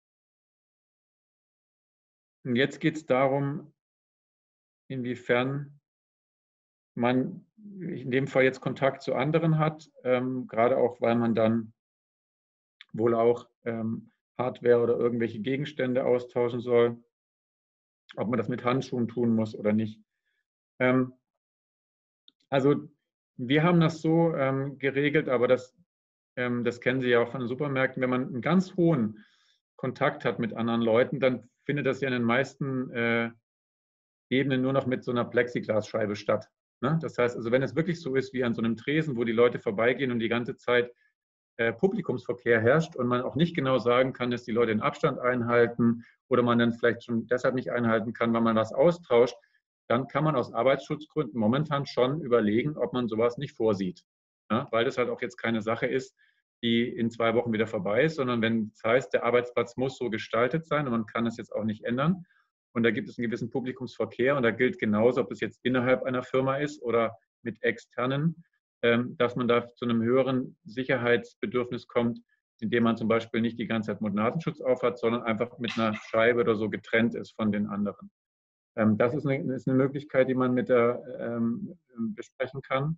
und jetzt geht es darum, inwiefern man in dem Fall jetzt Kontakt zu anderen hat, ähm, gerade auch, weil man dann wohl auch ähm, Hardware oder irgendwelche Gegenstände austauschen soll, ob man das mit Handschuhen tun muss oder nicht. Ähm, also wir haben das so ähm, geregelt, aber das, ähm, das kennen Sie ja auch von den Supermärkten, wenn man einen ganz hohen Kontakt hat mit anderen Leuten, dann findet das ja in den meisten äh, Ebenen nur noch mit so einer Plexiglasscheibe statt. Ne? Das heißt, also wenn es wirklich so ist wie an so einem Tresen, wo die Leute vorbeigehen und die ganze Zeit äh, Publikumsverkehr herrscht und man auch nicht genau sagen kann, dass die Leute den Abstand einhalten oder man dann vielleicht schon deshalb nicht einhalten kann, weil man was austauscht, dann kann man aus Arbeitsschutzgründen momentan schon überlegen, ob man sowas nicht vorsieht. Ja, weil das halt auch jetzt keine Sache ist, die in zwei Wochen wieder vorbei ist, sondern wenn es heißt, der Arbeitsplatz muss so gestaltet sein und man kann es jetzt auch nicht ändern. Und da gibt es einen gewissen Publikumsverkehr und da gilt genauso, ob es jetzt innerhalb einer Firma ist oder mit externen, dass man da zu einem höheren Sicherheitsbedürfnis kommt, indem man zum Beispiel nicht die ganze Zeit Mund-Nasenschutz aufhat, sondern einfach mit einer Scheibe oder so getrennt ist von den anderen. Das ist eine, ist eine Möglichkeit, die man mit der ähm, besprechen kann.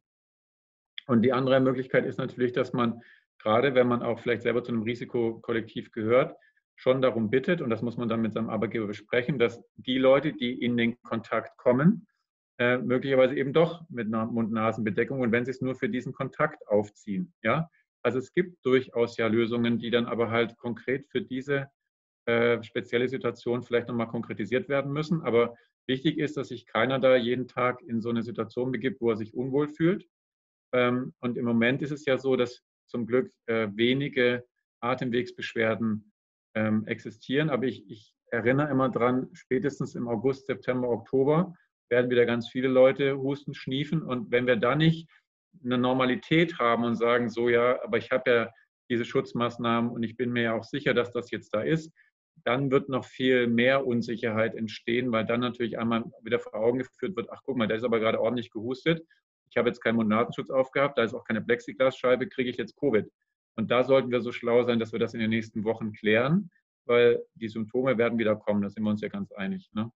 Und die andere Möglichkeit ist natürlich, dass man, gerade wenn man auch vielleicht selber zu einem Risikokollektiv gehört, schon darum bittet, und das muss man dann mit seinem Arbeitgeber besprechen, dass die Leute, die in den Kontakt kommen, äh, möglicherweise eben doch mit einer Mund-Nasen-Bedeckung und wenn sie es nur für diesen Kontakt aufziehen. Ja? Also es gibt durchaus ja Lösungen, die dann aber halt konkret für diese äh, spezielle Situation vielleicht nochmal konkretisiert werden müssen. Aber wichtig ist, dass sich keiner da jeden Tag in so eine Situation begibt, wo er sich unwohl fühlt. Ähm, und im Moment ist es ja so, dass zum Glück äh, wenige Atemwegsbeschwerden ähm, existieren. Aber ich, ich erinnere immer dran, spätestens im August, September, Oktober werden wieder ganz viele Leute husten, schniefen. Und wenn wir da nicht eine Normalität haben und sagen, so ja, aber ich habe ja diese Schutzmaßnahmen und ich bin mir ja auch sicher, dass das jetzt da ist, dann wird noch viel mehr Unsicherheit entstehen, weil dann natürlich einmal wieder vor Augen geführt wird, ach guck mal, der ist aber gerade ordentlich gehustet. Ich habe jetzt keinen Mund-Nasenschutz aufgehabt, da ist auch keine Plexiglasscheibe, kriege ich jetzt Covid. Und da sollten wir so schlau sein, dass wir das in den nächsten Wochen klären, weil die Symptome werden wieder kommen, da sind wir uns ja ganz einig. Ne?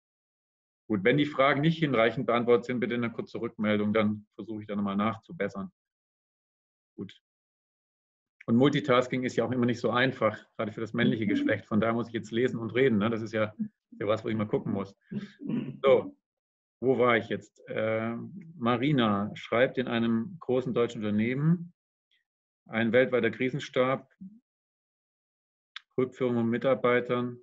Gut, wenn die Fragen nicht hinreichend beantwortet sind, bitte eine kurze Rückmeldung, dann versuche ich da nochmal nachzubessern. Gut. Und Multitasking ist ja auch immer nicht so einfach, gerade für das männliche Geschlecht. Von daher muss ich jetzt lesen und reden. Ne? Das ist ja, ja was, wo ich mal gucken muss. So, wo war ich jetzt? Äh, Marina schreibt in einem großen deutschen Unternehmen, ein weltweiter Krisenstab, Rückführung von Mitarbeitern.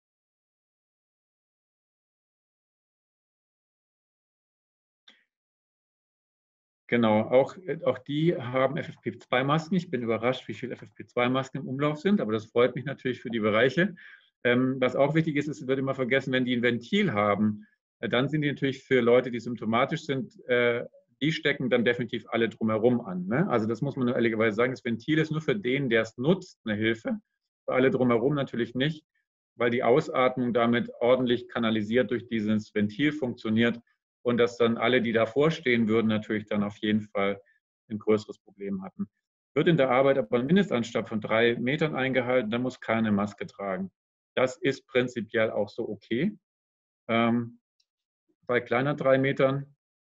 Genau, auch, auch die haben F F P zwei Masken. Ich bin überrascht, wie viele F F P zwei Masken im Umlauf sind, aber das freut mich natürlich für die Bereiche. Ähm, was auch wichtig ist, es wird immer vergessen, wenn die ein Ventil haben, äh, dann sind die natürlich für Leute, die symptomatisch sind, äh, die stecken dann definitiv alle drumherum an. Ne? Also das muss man nur ehrlicherweise sagen, das Ventil ist nur für den, der es nutzt, eine Hilfe. Für alle drumherum natürlich nicht, weil die Ausatmung damit ordentlich kanalisiert durch dieses Ventil funktioniert. Und dass dann alle, die davor stehen würden, natürlich dann auf jeden Fall ein größeres Problem hatten. Wird in der Arbeit aber ein Mindestanstand von drei Metern eingehalten, dann muss keine Maske tragen. Das ist prinzipiell auch so okay. Ähm, bei kleiner drei Metern,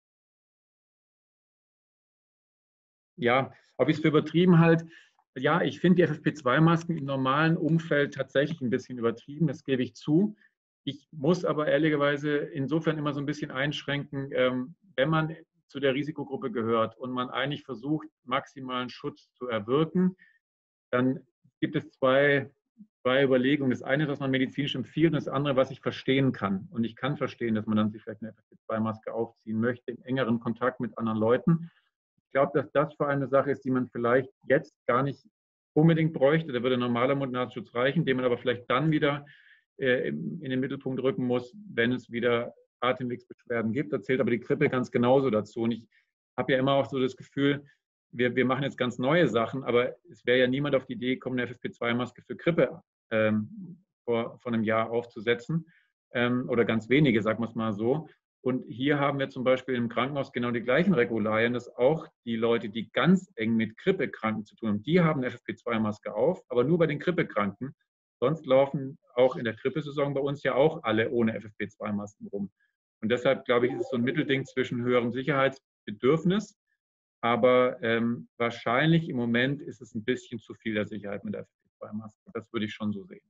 ja, ob ich es für übertrieben halte, ja, ich finde die F F P zwei Masken im normalen Umfeld tatsächlich ein bisschen übertrieben, das gebe ich zu. Ich muss aber ehrlicherweise insofern immer so ein bisschen einschränken, ähm, wenn man zu der Risikogruppe gehört und man eigentlich versucht, maximalen Schutz zu erwirken, dann gibt es zwei, zwei Überlegungen. Das eine ist, was man medizinisch empfiehlt und das andere, was ich verstehen kann. Und ich kann verstehen, dass man dann sich vielleicht eine F F P zwei Maske aufziehen möchte, im engeren Kontakt mit anderen Leuten. Ich glaube, dass das vor allem eine Sache ist, die man vielleicht jetzt gar nicht unbedingt bräuchte. Da würde ein normaler Mund-Nasenschutz reichen, den man aber vielleicht dann wieder in den Mittelpunkt rücken muss, wenn es wieder Atemwegsbeschwerden gibt. Da zählt aber die Grippe ganz genauso dazu. Und ich habe ja immer auch so das Gefühl, wir, wir machen jetzt ganz neue Sachen, aber es wäre ja niemand auf die Idee gekommen, eine F F P zwei Maske für Grippe ähm, vor, vor einem Jahr aufzusetzen. Ähm, oder ganz wenige, sagen wir es mal so. Und hier haben wir zum Beispiel im Krankenhaus genau die gleichen Regularien, dass auch die Leute, die ganz eng mit Grippekranken zu tun haben, die haben eine F F P zwei Maske auf, aber nur bei den Grippekranken. Sonst laufen auch in der Grippesaison bei uns ja auch alle ohne F F P zwei Masken rum. Und deshalb, glaube ich, ist es so ein Mittelding zwischen höherem Sicherheitsbedürfnis, aber ähm, wahrscheinlich im Moment ist es ein bisschen zu viel der Sicherheit mit der F F P zwei Maske. Das würde ich schon so sehen.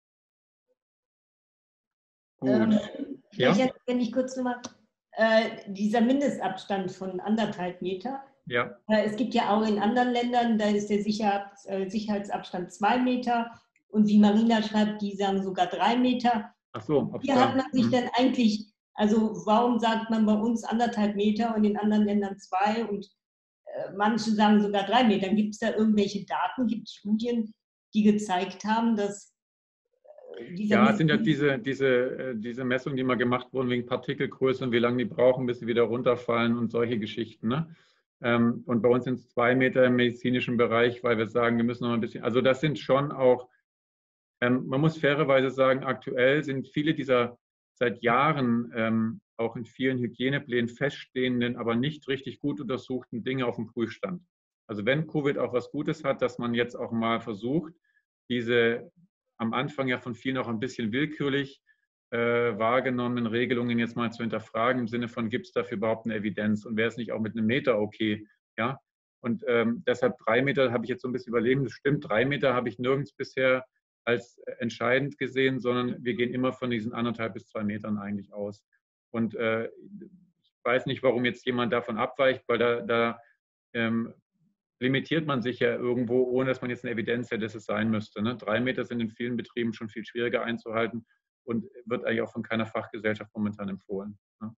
Gut. Ähm, vielleicht ja? Wenn ich kurz nochmal, äh, dieser Mindestabstand von anderthalb Meter. Ja. Äh, es gibt ja auch in anderen Ländern, da ist der Sicherheits, äh, Sicherheitsabstand zwei Meter. Und wie Marina schreibt, die sagen sogar drei Meter. Ach so, hier hat man sich dann eigentlich, also warum sagt man bei uns anderthalb Meter und in anderen Ländern zwei? Und manche sagen sogar drei Meter. Gibt es da irgendwelche Daten, gibt es Studien, die gezeigt haben, dass diese Ja, es sind ja diese, diese, diese Messungen, die mal gemacht wurden wegen Partikelgröße und wie lange die brauchen, bis sie wieder runterfallen und solche Geschichten. Ne? Und bei uns sind es zwei Meter im medizinischen Bereich, weil wir sagen, wir müssen noch ein bisschen, also das sind schon auch, man muss fairerweise sagen, aktuell sind viele dieser seit Jahren auch in vielen Hygieneplänen feststehenden, aber nicht richtig gut untersuchten Dinge auf dem Prüfstand. Also wenn Covid auch was Gutes hat, dass man jetzt auch mal versucht, diese am Anfang ja von vielen auch ein bisschen willkürlich äh, wahrgenommenen Regelungen jetzt mal zu hinterfragen, im Sinne von, gibt es dafür überhaupt eine Evidenz und wäre es nicht auch mit einem Meter okay? Ja? Und ähm, deshalb drei Meter habe ich jetzt so ein bisschen überlegt, das stimmt, drei Meter habe ich nirgends bisher als entscheidend gesehen, sondern wir gehen immer von diesen anderthalb bis zwei Metern eigentlich aus. Und äh, ich weiß nicht, warum jetzt jemand davon abweicht, weil da, da ähm, limitiert man sich ja irgendwo, ohne dass man jetzt eine Evidenz hätte, dass es sein müsste. Ne? Drei Meter sind in vielen Betrieben schon viel schwieriger einzuhalten und wird eigentlich auch von keiner Fachgesellschaft momentan empfohlen. Ne?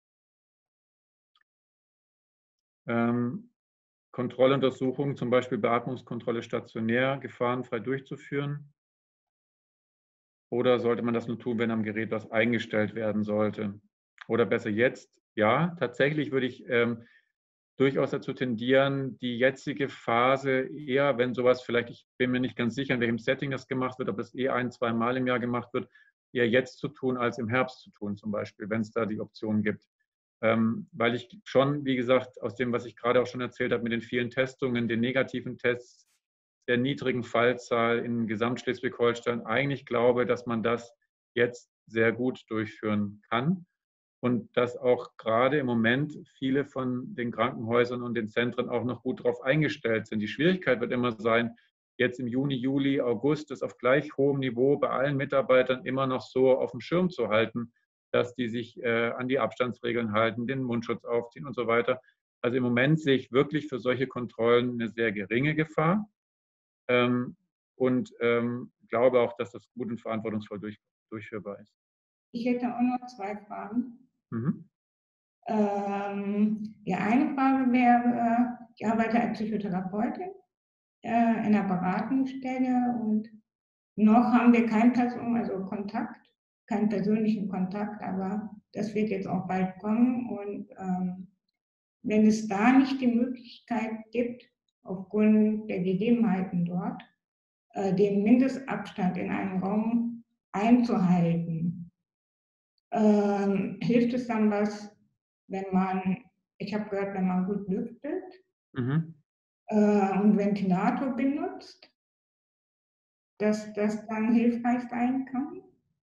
Ähm, Kontrolluntersuchungen, zum Beispiel Beatmungskontrolle stationär, gefahrenfrei durchzuführen. Oder sollte man das nur tun, wenn am Gerät was eingestellt werden sollte? Oder besser jetzt? Ja, tatsächlich würde ich ähm, durchaus dazu tendieren, die jetzige Phase eher, wenn sowas vielleicht, ich bin mir nicht ganz sicher, in welchem Setting das gemacht wird, ob das eh ein, zwei Mal im Jahr gemacht wird, eher jetzt zu tun, als im Herbst zu tun zum Beispiel, wenn es da die Option gibt. Ähm, weil ich schon, wie gesagt, aus dem, was ich gerade auch schon erzählt habe, mit den vielen Testungen, den negativen Tests, der niedrigen Fallzahl in Gesamtschleswig-Holstein eigentlich glaube, dass man das jetzt sehr gut durchführen kann. Und dass auch gerade im Moment viele von den Krankenhäusern und den Zentren auch noch gut darauf eingestellt sind. Die Schwierigkeit wird immer sein, jetzt im Juni, Juli, August das auf gleich hohem Niveau bei allen Mitarbeitern immer noch so auf dem Schirm zu halten, dass die sich äh, an die Abstandsregeln halten, den Mundschutz aufziehen und so weiter. Also im Moment sehe ich wirklich für solche Kontrollen eine sehr geringe Gefahr ähm, und ähm, glaube auch, dass das gut und verantwortungsvoll durch, durchführbar ist. Ich hätte auch noch zwei Fragen. Mhm. Ähm, die eine Frage wäre, ich arbeite als Psychotherapeutin äh, in einer Beratungsstelle und noch haben wir keinen Person, also Kontakt, keinen persönlichen Kontakt, aber das wird jetzt auch bald kommen. Und ähm, wenn es da nicht die Möglichkeit gibt, aufgrund der Gegebenheiten dort, äh, den Mindestabstand in einem Raum einzuhalten, ähm, hilft es dann was, wenn man, ich habe gehört, wenn man gut lüftet mhm. äh, und Ventilator benutzt, dass das dann hilfreich sein kann?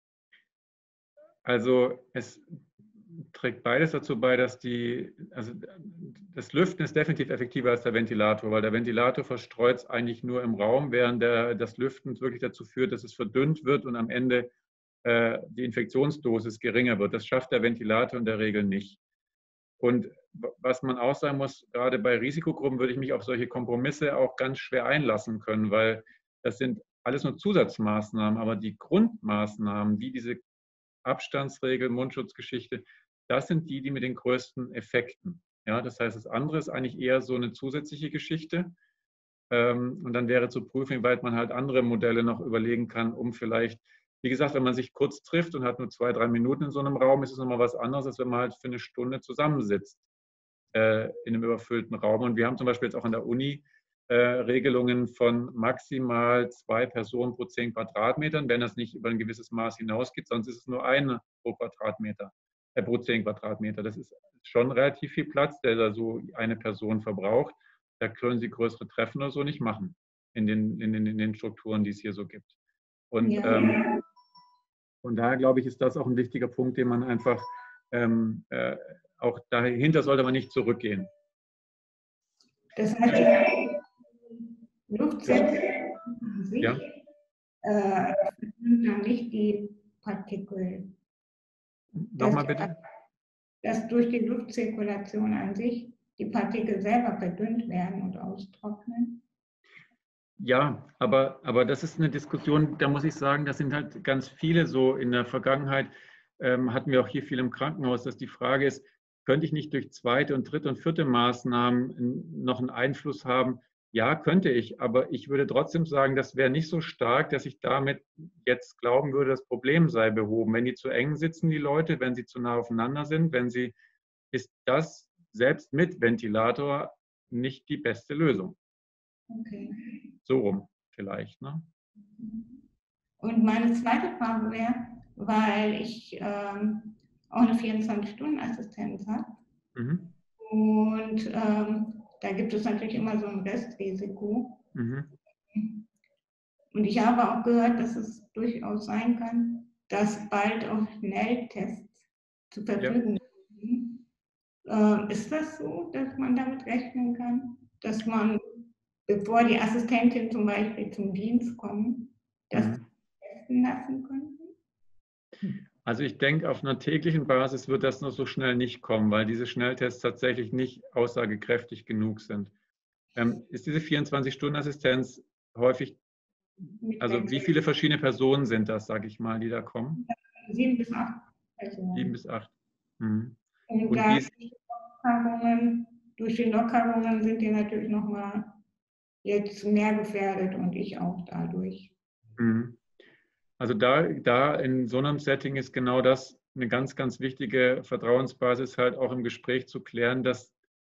Also es trägt beides dazu bei, dass die, also das Lüften ist definitiv effektiver als der Ventilator, weil der Ventilator verstreut es eigentlich nur im Raum, während der, das Lüften wirklich dazu führt, dass es verdünnt wird und am Ende äh, die Infektionsdosis geringer wird. Das schafft der Ventilator in der Regel nicht. Und was man auch sagen muss, gerade bei Risikogruppen würde ich mich auf solche Kompromisse auch ganz schwer einlassen können, weil das sind alles nur Zusatzmaßnahmen, aber die Grundmaßnahmen, wie diese Abstandsregel, Mundschutzgeschichte, das sind die, die mit den größten Effekten. Ja, das heißt, das andere ist eigentlich eher so eine zusätzliche Geschichte. Und dann wäre zu prüfen, wie weit man halt andere Modelle noch überlegen kann, um vielleicht, wie gesagt, wenn man sich kurz trifft und hat nur zwei, drei Minuten in so einem Raum, ist es nochmal was anderes, als wenn man halt für eine Stunde zusammensitzt äh, in einem überfüllten Raum. Und wir haben zum Beispiel jetzt auch an der Uni äh, Regelungen von maximal zwei Personen pro zehn Quadratmetern, wenn das nicht über ein gewisses Maß hinausgeht, sonst ist es nur eine pro Quadratmeter, äh, pro zehn Quadratmeter. Das ist schon relativ viel Platz, der da so eine Person verbraucht. Da können Sie größere Treffen oder so nicht machen in den, in den, in den Strukturen, die es hier so gibt. Und ja. ähm, von daher, glaube ich, ist das auch ein wichtiger Punkt, den man einfach, ähm, äh, auch dahinter sollte man nicht zurückgehen. Das heißt, die Luftzirkulation an sich ja. äh, dann nicht die Partikel. Nochmal bitte? Dass durch die Luftzirkulation an sich die Partikel selber verdünnt werden und austrocknen. Ja, aber, aber das ist eine Diskussion, da muss ich sagen, das sind halt ganz viele so in der Vergangenheit, ähm, hatten wir auch hier viel im Krankenhaus, dass die Frage ist, könnte ich nicht durch zweite und dritte und vierte Maßnahmen noch einen Einfluss haben? Ja, könnte ich, aber ich würde trotzdem sagen, das wäre nicht so stark, dass ich damit jetzt glauben würde, das Problem sei behoben. Wenn die zu eng sitzen, die Leute, wenn sie zu nah aufeinander sind, wenn sie, ist das selbst mit Ventilator nicht die beste Lösung. Okay. So rum vielleicht, ne? Und meine zweite Frage wäre, weil ich ähm, auch eine vierundzwanzig-Stunden-Assistenz habe. Mhm. Und ähm, da gibt es natürlich immer so ein Restrisiko. Mhm. Und ich habe auch gehört, dass es durchaus sein kann, dass bald auch Schnelltests zur Verfügung stehen. Ja. Äh, ist das so, dass man damit rechnen kann, dass man, bevor die Assistentin zum Beispiel zum Dienst kommt, das Mhm. testen lassen könnte? Also ich denke, auf einer täglichen Basis wird das noch so schnell nicht kommen, weil diese Schnelltests tatsächlich nicht aussagekräftig genug sind. Ähm, ist diese vierundzwanzig-Stunden-Assistenz häufig, also wie viele verschiedene Personen sind das, sage ich mal, die da kommen? Sieben bis acht Personen. Sieben bis acht. Mhm. Und, Und da dies, durch die Lockerungen, durch die Lockerungen sind die natürlich nochmal jetzt mehr gefährdet und ich auch dadurch. mhm. Also da, da in so einem Setting ist genau das eine ganz, ganz wichtige Vertrauensbasis, halt auch im Gespräch zu klären, dass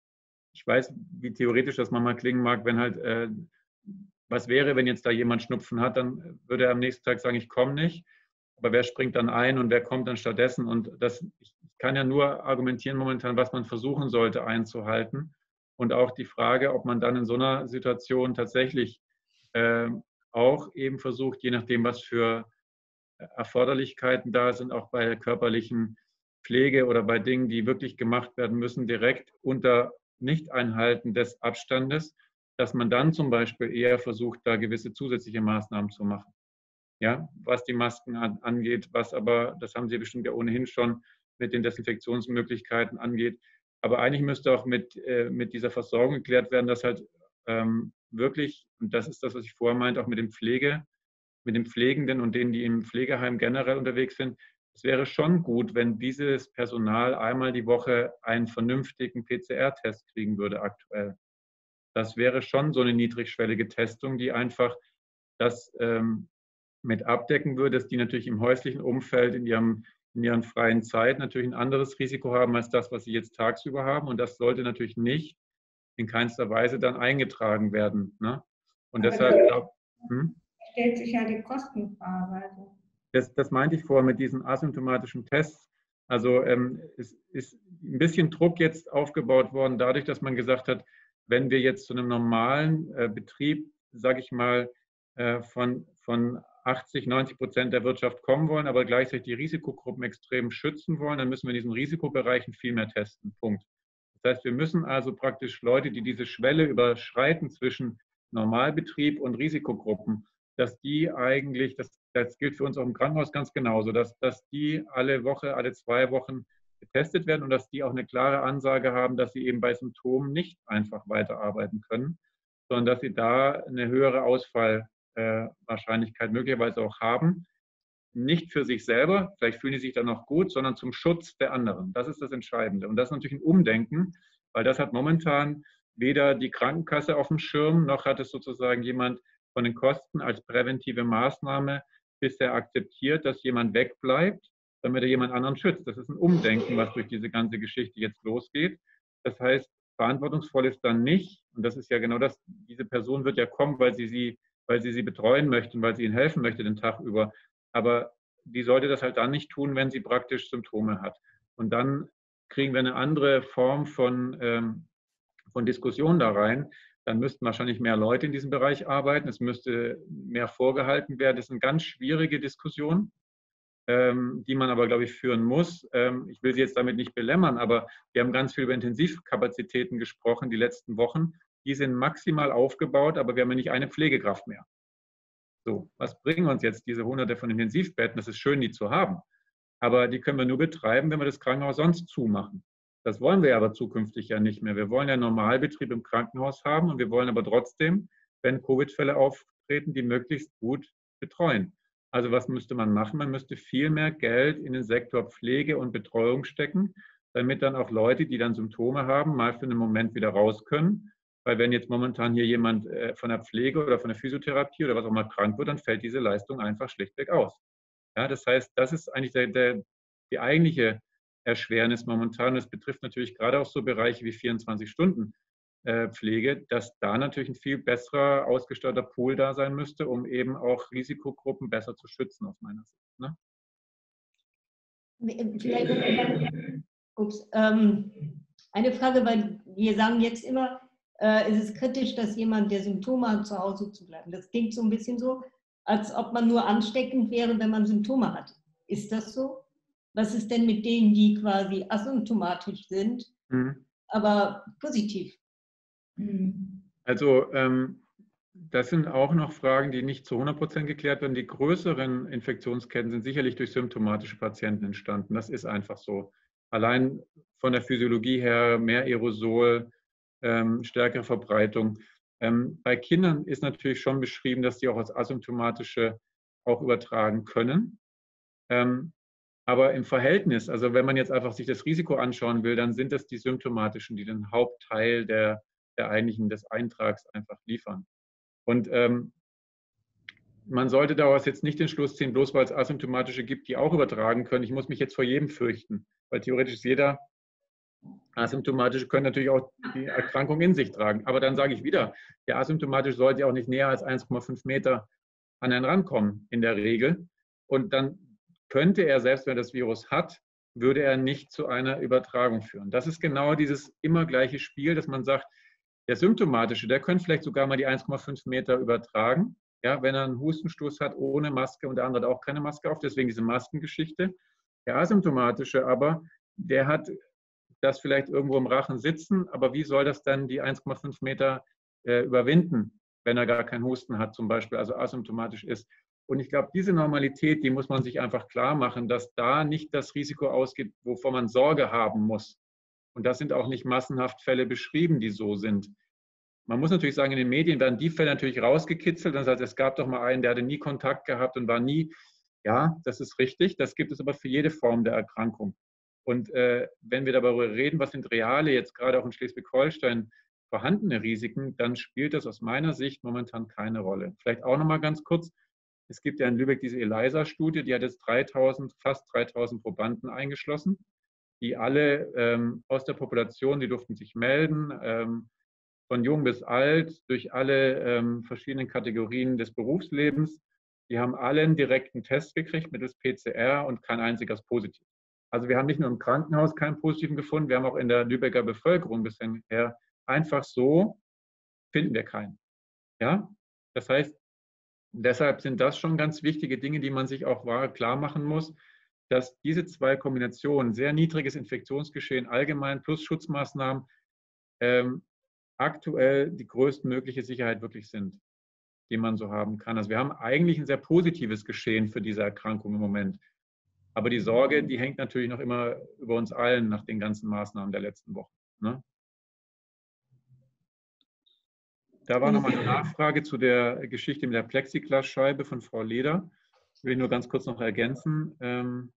ich weiß, wie theoretisch das manchmal klingen mag, wenn halt, äh, was wäre, wenn jetzt da jemand Schnupfen hat, dann würde er am nächsten Tag sagen, ich komme nicht. Aber wer springt dann ein und wer kommt dann stattdessen? Und das, ich kann ja nur argumentieren momentan, was man versuchen sollte einzuhalten. Und auch die Frage, ob man dann in so einer Situation tatsächlich äh, auch eben versucht, je nachdem, was für Erforderlichkeiten da sind, auch bei der körperlichen Pflege oder bei Dingen, die wirklich gemacht werden müssen, direkt unter Nicht-Einhalten des Abstandes, dass man dann zum Beispiel eher versucht, da gewisse zusätzliche Maßnahmen zu machen. Ja, was die Masken an, angeht, was aber, das haben Sie bestimmt ja ohnehin schon mit den Desinfektionsmöglichkeiten angeht. Aber eigentlich müsste auch mit, äh, mit dieser Versorgung geklärt werden, dass halt ähm, wirklich, und das ist das, was ich vorher meinte, auch mit dem Pflege, mit den Pflegenden und denen, die im Pflegeheim generell unterwegs sind. Es wäre schon gut, wenn dieses Personal einmal die Woche einen vernünftigen P C R-Test kriegen würde aktuell. Das wäre schon so eine niedrigschwellige Testung, die einfach das ähm, mit abdecken würde, dass die natürlich im häuslichen Umfeld in ihrem in ihren freien Zeit natürlich ein anderes Risiko haben als das, was sie jetzt tagsüber haben. Und das sollte natürlich nicht in keinster Weise dann eingetragen werden. Ne? Und Aber deshalb glaube hm? stellt sich ja die Kostenfrage. Also. Das, das meinte ich vorher mit diesen asymptomatischen Tests. Also ähm, es ist ein bisschen Druck jetzt aufgebaut worden, dadurch, dass man gesagt hat, wenn wir jetzt zu einem normalen äh, Betrieb, sage ich mal, äh, von, von achtzig, neunzig Prozent der Wirtschaft kommen wollen, aber gleichzeitig die Risikogruppen extrem schützen wollen, dann müssen wir in diesen Risikobereichen viel mehr testen. Punkt. Das heißt, wir müssen also praktisch Leute, die diese Schwelle überschreiten zwischen Normalbetrieb und Risikogruppen, dass die eigentlich, das, das gilt für uns auch im Krankenhaus ganz genauso, dass, dass die alle Woche, alle zwei Wochen getestet werden und dass die auch eine klare Ansage haben, dass sie eben bei Symptomen nicht einfach weiterarbeiten können, sondern dass sie da eine höhere Ausfallwahrscheinlichkeit möglicherweise auch haben. Nicht für sich selber, vielleicht fühlen die sich dann noch gut, sondern zum Schutz der anderen. Das ist das Entscheidende. Und das ist natürlich ein Umdenken, weil das hat momentan weder die Krankenkasse auf dem Schirm, noch hat es sozusagen jemand von den Kosten als präventive Maßnahme bisher akzeptiert, dass jemand wegbleibt, damit er jemand anderen schützt. Das ist ein Umdenken, was durch diese ganze Geschichte jetzt losgeht. Das heißt, verantwortungsvoll ist dann nicht, und das ist ja genau das, diese Person wird ja kommen, weil sie sie, weil sie, sie betreuen möchte, weil sie ihnen helfen möchte den Tag über. Aber die sollte das halt dann nicht tun, wenn sie praktisch Symptome hat. Und dann kriegen wir eine andere Form von, ähm, von Diskussion da rein. Dann müssten wahrscheinlich mehr Leute in diesem Bereich arbeiten. Es müsste mehr vorgehalten werden. Das ist eine ganz schwierige Diskussion, ähm, die man aber, glaube ich, führen muss. Ähm, ich will Sie jetzt damit nicht belämmern, aber wir haben ganz viel über Intensivkapazitäten gesprochen die letzten Wochen. Die sind maximal aufgebaut, aber wir haben ja nicht eine Pflegekraft mehr. So, was bringen uns jetzt diese Hunderte von Intensivbetten? Das ist schön, die zu haben. Aber die können wir nur betreiben, wenn wir das Krankenhaus sonst zumachen. Das wollen wir aber zukünftig ja nicht mehr. Wir wollen ja Normalbetrieb im Krankenhaus haben und wir wollen aber trotzdem, wenn Covid-Fälle auftreten, die möglichst gut betreuen. Also was müsste man machen? Man müsste viel mehr Geld in den Sektor Pflege und Betreuung stecken, damit dann auch Leute, die dann Symptome haben, mal für einen Moment wieder raus können. Weil wenn jetzt momentan hier jemand von der Pflege oder von der Physiotherapie oder was auch immer krank wird, dann fällt diese Leistung einfach schlichtweg aus. Ja, das heißt, das ist eigentlich der, der, die eigentliche Erschwernis momentan. Das betrifft natürlich gerade auch so Bereiche wie vierundzwanzig Stunden Pflege, dass da natürlich ein viel besserer ausgestatteter Pool da sein müsste, um eben auch Risikogruppen besser zu schützen, aus meiner Sicht. Ne? Vielleicht, ups, ähm, eine Frage, weil wir sagen jetzt immer, äh, es ist kritisch, dass jemand, der Symptome hat, zu Hause zu bleiben. Das klingt so ein bisschen so, als ob man nur ansteckend wäre, wenn man Symptome hat. Ist das so? Was ist denn mit denen, die quasi asymptomatisch sind, mhm. aber positiv? Also ähm, das sind auch noch Fragen, die nicht zu hundert Prozent geklärt werden. Die größeren Infektionsketten sind sicherlich durch symptomatische Patienten entstanden. Das ist einfach so. Allein von der Physiologie her mehr Aerosol, ähm, stärkere Verbreitung. Ähm, bei Kindern ist natürlich schon beschrieben, dass die auch als asymptomatische auch übertragen können. Ähm, aber im Verhältnis, also wenn man jetzt einfach sich das Risiko anschauen will, dann sind das die symptomatischen, die den Hauptteil der, der eigentlichen des Eintrags einfach liefern. Und ähm, man sollte daraus jetzt nicht den Schluss ziehen, bloß weil es asymptomatische gibt, die auch übertragen können. Ich muss mich jetzt vor jedem fürchten, weil theoretisch ist jeder asymptomatische können natürlich auch die Erkrankung in sich tragen. Aber dann sage ich wieder, der asymptomatische sollte auch nicht näher als eins Komma fünf Meter an einen rankommen in der Regel. Und dann könnte er, selbst wenn er das Virus hat, würde er nicht zu einer Übertragung führen. Das ist genau dieses immer gleiche Spiel, dass man sagt, der Symptomatische, der könnte vielleicht sogar mal die eins Komma fünf Meter übertragen, ja, wenn er einen Hustenstoß hat ohne Maske und der andere hat auch keine Maske auf, deswegen diese Maskengeschichte. Der Asymptomatische aber, der hat das vielleicht irgendwo im Rachen sitzen, aber wie soll das dann die eins Komma fünf Meter äh, überwinden, wenn er gar keinen Husten hat zum Beispiel, also asymptomatisch ist. Und ich glaube, diese Normalität, die muss man sich einfach klar machen, dass da nicht das Risiko ausgeht, wovor man Sorge haben muss. Und das sind auch nicht massenhaft Fälle beschrieben, die so sind. Man muss natürlich sagen, in den Medien werden die Fälle natürlich rausgekitzelt. Das heißt, es gab doch mal einen, der hatte nie Kontakt gehabt und war nie, ja, das ist richtig, das gibt es aber für jede Form der Erkrankung. Und äh, wenn wir darüber reden, was sind reale, jetzt gerade auch in Schleswig-Holstein, vorhandene Risiken, dann spielt das aus meiner Sicht momentan keine Rolle. Vielleicht auch noch mal ganz kurz, es gibt ja in Lübeck diese ELISA-Studie, die hat jetzt dreitausend, fast dreitausend Probanden eingeschlossen, die alle ähm, aus der Population, die durften sich melden, ähm, von jung bis alt, durch alle ähm, verschiedenen Kategorien des Berufslebens. Die haben alle einen direkten Test gekriegt mittels P C R und kein einziges positiv. Also wir haben nicht nur im Krankenhaus keinen positiven gefunden, wir haben auch in der Lübecker Bevölkerung bisher einfach so, finden wir keinen. Ja? Das heißt, deshalb sind das schon ganz wichtige Dinge, die man sich auch klar machen muss, dass diese zwei Kombinationen, sehr niedriges Infektionsgeschehen allgemein plus Schutzmaßnahmen, ähm, aktuell die größtmögliche Sicherheit wirklich sind, die man so haben kann. Also wir haben eigentlich ein sehr positives Geschehen für diese Erkrankung im Moment. Aber die Sorge, die hängt natürlich noch immer über uns allen nach den ganzen Maßnahmen der letzten Wochen. Ne? Da war nochmal eine Nachfrage zu der Geschichte mit der Plexiglasscheibe von Frau Leder. Das will ich nur ganz kurz noch ergänzen. Ähm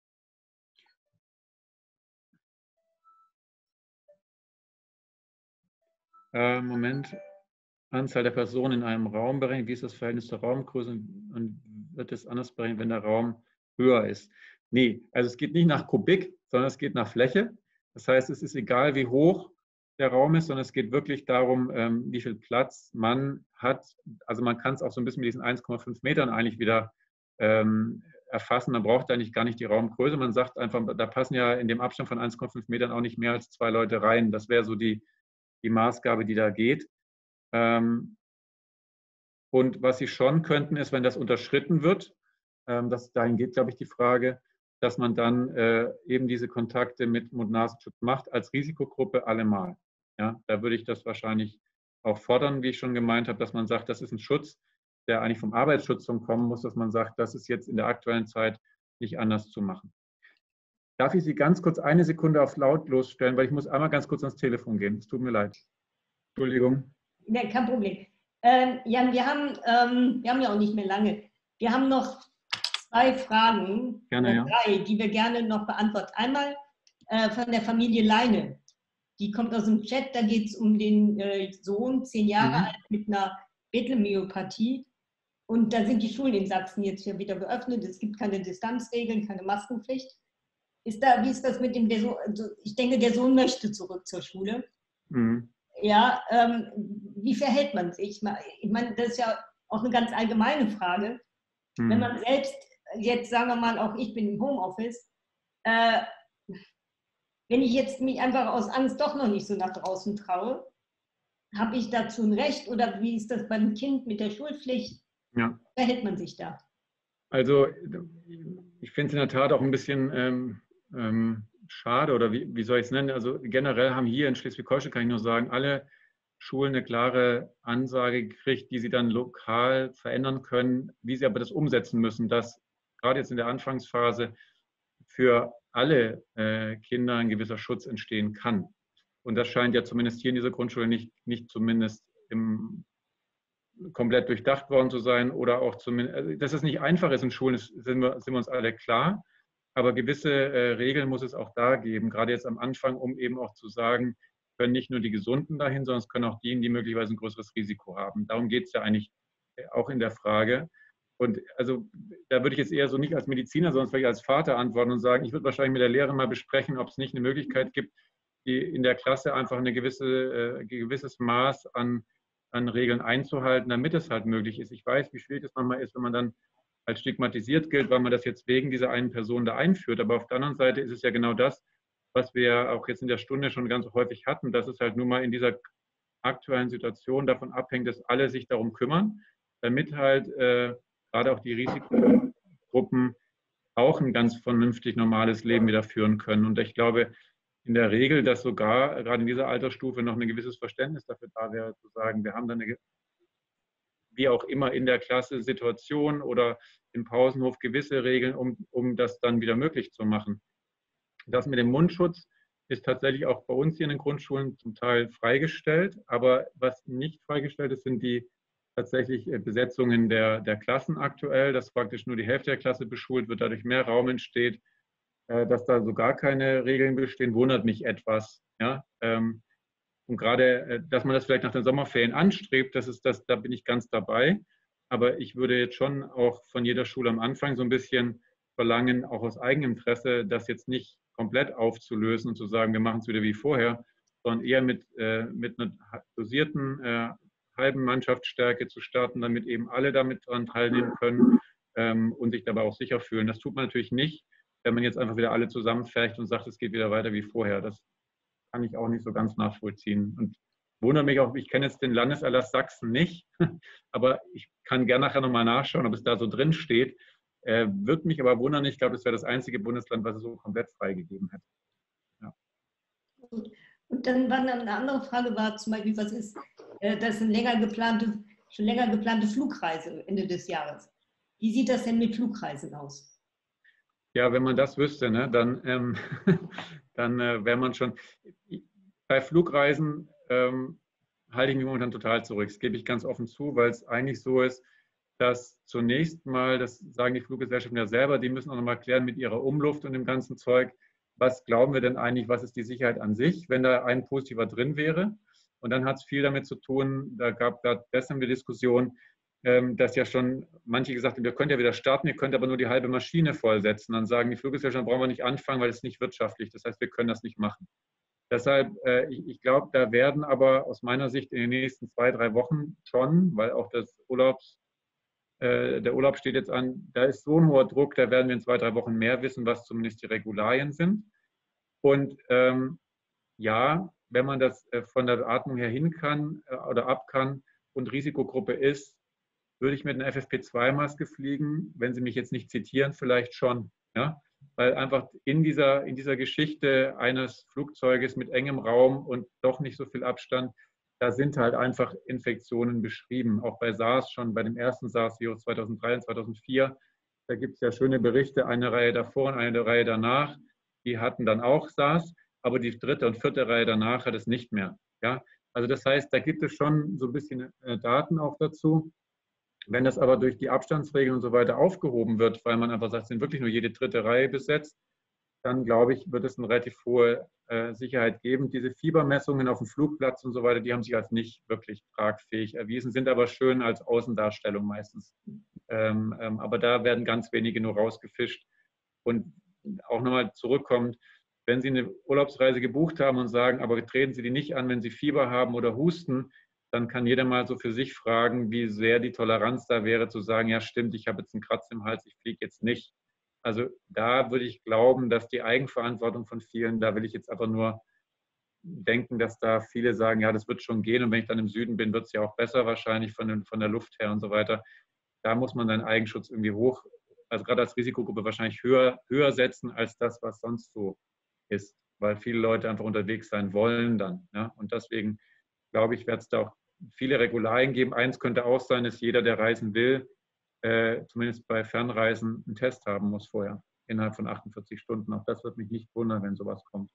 äh, Moment. Anzahl der Personen in einem Raum berechnet. Wie ist das Verhältnis zur Raumgröße und wird es anders berechnet, wenn der Raum höher ist? Nee, also es geht nicht nach Kubik, sondern es geht nach Fläche. Das heißt, es ist egal, wie hoch der Raum ist, sondern es geht wirklich darum, ähm, wie viel Platz man hat. Also man kann es auch so ein bisschen mit diesen eins Komma fünf Metern eigentlich wieder ähm, erfassen. Man braucht eigentlich gar nicht die Raumgröße. Man sagt einfach, da passen ja in dem Abstand von eins Komma fünf Metern auch nicht mehr als zwei Leute rein. Das wäre so die, die Maßgabe, die da geht. Ähm, und was Sie schon könnten, ist, wenn das unterschritten wird, ähm, das, dahin geht, glaube ich, die Frage, dass man dann äh, eben diese Kontakte mit Mund-Nasenschutz macht, als Risikogruppe allemal. Ja, da würde ich das wahrscheinlich auch fordern, wie ich schon gemeint habe, dass man sagt, das ist ein Schutz, der eigentlich vom Arbeitsschutz kommen muss, dass man sagt, das ist jetzt in der aktuellen Zeit nicht anders zu machen. Darf ich Sie ganz kurz eine Sekunde auf lautlos stellen, weil ich muss einmal ganz kurz ans Telefon gehen. Es tut mir leid. Entschuldigung. Ja, kein Problem. Ähm, Jan, wir haben, ähm, wir haben ja auch nicht mehr lange. Wir haben noch zwei Fragen, gerne, äh, ja. drei, die wir gerne noch beantworten. Einmal äh, von der Familie Leine. Die kommt aus dem Chat, da geht es um den äh, Sohn, zehn Jahre Mhm. alt, mit einer Bethlemyopathie. Und da sind die Schulen in Sachsen jetzt ja wieder geöffnet. Es gibt keine Distanzregeln, keine Maskenpflicht. Ist da, wie ist das mit dem, der Sohn, also ich denke, der Sohn möchte zurück zur Schule. Mhm. Ja, ähm, wie verhält man sich? Ich meine, das ist ja auch eine ganz allgemeine Frage. Mhm. Wenn man selbst, jetzt sagen wir mal, auch ich bin im Homeoffice, äh, wenn ich jetzt mich einfach aus Angst doch noch nicht so nach draußen traue, habe ich dazu ein Recht oder wie ist das beim Kind mit der Schulpflicht? Ja. Wie verhält man sich da? Also ich finde es in der Tat auch ein bisschen ähm, ähm, schade oder wie, wie soll ich es nennen? Also generell haben hier in Schleswig-Holstein, kann ich nur sagen, alle Schulen eine klare Ansage gekriegt, die sie dann lokal verändern können, wie sie aber das umsetzen müssen, dass gerade jetzt in der Anfangsphase für alle äh, Kinder ein gewisser Schutz entstehen kann. Und das scheint ja zumindest hier in dieser Grundschule nicht, nicht zumindest im, komplett durchdacht worden zu sein oder auch zumindest, also dass es nicht einfach ist in Schulen, sind wir, sind wir uns alle klar. Aber gewisse äh, Regeln muss es auch da geben, gerade jetzt am Anfang, um eben auch zu sagen, können nicht nur die Gesunden dahin, sondern es können auch diejenigen, die möglicherweise ein größeres Risiko haben. Darum geht es ja eigentlich auch in der Frage. Und also da würde ich jetzt eher so nicht als Mediziner, sondern vielleicht als Vater antworten und sagen, ich würde wahrscheinlich mit der Lehrerin mal besprechen, ob es nicht eine Möglichkeit gibt, die in der Klasse einfach ein gewisse, äh, ein gewisses Maß an, an Regeln einzuhalten, damit es halt möglich ist. Ich weiß, wie schwierig es manchmal ist, wenn man dann als stigmatisiert gilt, weil man das jetzt wegen dieser einen Person da einführt. Aber auf der anderen Seite ist es ja genau das, was wir auch jetzt in der Stunde schon ganz häufig hatten, dass es halt nun mal in dieser aktuellen Situation davon abhängt, dass alle sich darum kümmern, damit halt äh, gerade auch die Risikogruppen auch ein ganz vernünftig normales Leben wieder führen können. Und ich glaube in der Regel, dass sogar gerade in dieser Altersstufe noch ein gewisses Verständnis dafür da wäre, zu sagen, wir haben dann eine, wie auch immer in der Klasse Situation oder im Pausenhof gewisse Regeln, um, um das dann wieder möglich zu machen. Das mit dem Mundschutz ist tatsächlich auch bei uns hier in den Grundschulen zum Teil freigestellt, aber was nicht freigestellt ist, sind die tatsächlich Besetzungen der, der Klassen aktuell, dass praktisch nur die Hälfte der Klasse beschult wird, dadurch mehr Raum entsteht, dass da so gar keine Regeln bestehen, wundert mich etwas. Ja? Und gerade, dass man das vielleicht nach den Sommerferien anstrebt, das ist das, da bin ich ganz dabei. Aber ich würde jetzt schon auch von jeder Schule am Anfang so ein bisschen verlangen, auch aus eigenem Interesse, das jetzt nicht komplett aufzulösen und zu sagen, wir machen es wieder wie vorher, sondern eher mit, äh, mit einer dosierten äh, halben Mannschaftsstärke zu starten, damit eben alle damit daran teilnehmen können ähm, und sich dabei auch sicher fühlen. Das tut man natürlich nicht, wenn man jetzt einfach wieder alle zusammenfärcht und sagt, es geht wieder weiter wie vorher. Das kann ich auch nicht so ganz nachvollziehen. Und wundere mich auch, ich kenne jetzt den Landeserlass Sachsen nicht, aber ich kann gerne nachher nochmal nachschauen, ob es da so drin steht. Äh, würde mich aber wundern, ich glaube, das wäre das einzige Bundesland, was es so komplett freigegeben hätte. Ja. Und dann war eine andere Frage, war zum Beispiel, was ist äh, das eine länger geplante, schon länger geplante Flugreise Ende des Jahres? Wie sieht das denn mit Flugreisen aus? Ja, wenn man das wüsste, ne, dann, ähm, dann äh, wäre man schon. Bei Flugreisen ähm, halte ich mich momentan total zurück. Das gebe ich ganz offen zu, weil es eigentlich so ist, dass zunächst mal, das sagen die Fluggesellschaften ja selber, die müssen auch nochmal klären mit ihrer Umluft und dem ganzen Zeug, was glauben wir denn eigentlich, was ist die Sicherheit an sich, wenn da ein positiver drin wäre. Und dann hat es viel damit zu tun, da gab es gestern eine Diskussion, dass ja schon manche gesagt haben, ihr könnt ja wieder starten, ihr könnt aber nur die halbe Maschine vollsetzen. Dann sagen die Fluggesellschaften, brauchen wir nicht anfangen, weil es nicht wirtschaftlich ist. Das heißt, wir können das nicht machen. Deshalb, äh, ich, ich glaube, da werden aber aus meiner Sicht in den nächsten zwei, drei Wochen schon, weil auch das Urlaubs, äh, der Urlaub steht jetzt an, da ist so ein hoher Druck, da werden wir in zwei, drei Wochen mehr wissen, was zumindest die Regularien sind. Und ähm, ja, wenn man das äh, von der Atmung her hin kann äh, oder ab kann und Risikogruppe ist, würde ich mit einer F F P zwei Maske fliegen, wenn Sie mich jetzt nicht zitieren, vielleicht schon. Ja? Weil einfach in dieser, in dieser Geschichte eines Flugzeuges mit engem Raum und doch nicht so viel Abstand, da sind halt einfach Infektionen beschrieben. Auch bei SARS schon, bei dem ersten SARS-Virus zweitausenddrei und zweitausendvier, da gibt es ja schöne Berichte, eine Reihe davor und eine Reihe danach, die hatten dann auch SARS, aber die dritte und vierte Reihe danach hat es nicht mehr. Ja? Also das heißt, da gibt es schon so ein bisschen Daten auch dazu. Wenn das aber durch die Abstandsregeln und so weiter aufgehoben wird, weil man einfach sagt, es sind wirklich nur jede dritte Reihe besetzt, dann glaube ich, wird es eine relativ hohe äh, Sicherheit geben. Diese Fiebermessungen auf dem Flugplatz und so weiter, die haben sich als nicht wirklich tragfähig erwiesen, sind aber schön als Außendarstellung meistens. Ähm, ähm, aber da werden ganz wenige nur rausgefischt. Und auch nochmal zurückkommt, wenn Sie eine Urlaubsreise gebucht haben und sagen, aber treten Sie die nicht an, wenn Sie Fieber haben oder Husten, dann kann jeder mal so für sich fragen, wie sehr die Toleranz da wäre, zu sagen, ja stimmt, ich habe jetzt einen Kratz im Hals, ich fliege jetzt nicht. Also da würde ich glauben, dass die Eigenverantwortung von vielen, da will ich jetzt einfach nur denken, dass da viele sagen, ja, das wird schon gehen und wenn ich dann im Süden bin, wird es ja auch besser wahrscheinlich von, den, von der Luft her und so weiter. Da muss man seinen Eigenschutz irgendwie hoch, also gerade als Risikogruppe wahrscheinlich höher, höher setzen als das, was sonst so ist, weil viele Leute einfach unterwegs sein wollen dann. Ja? Und deswegen glaube ich, wird es da auch viele Regularien geben. Eins könnte auch sein, dass jeder, der reisen will, äh, zumindest bei Fernreisen einen Test haben muss vorher, innerhalb von achtundvierzig Stunden. Auch das wird mich nicht wundern, wenn sowas kommt.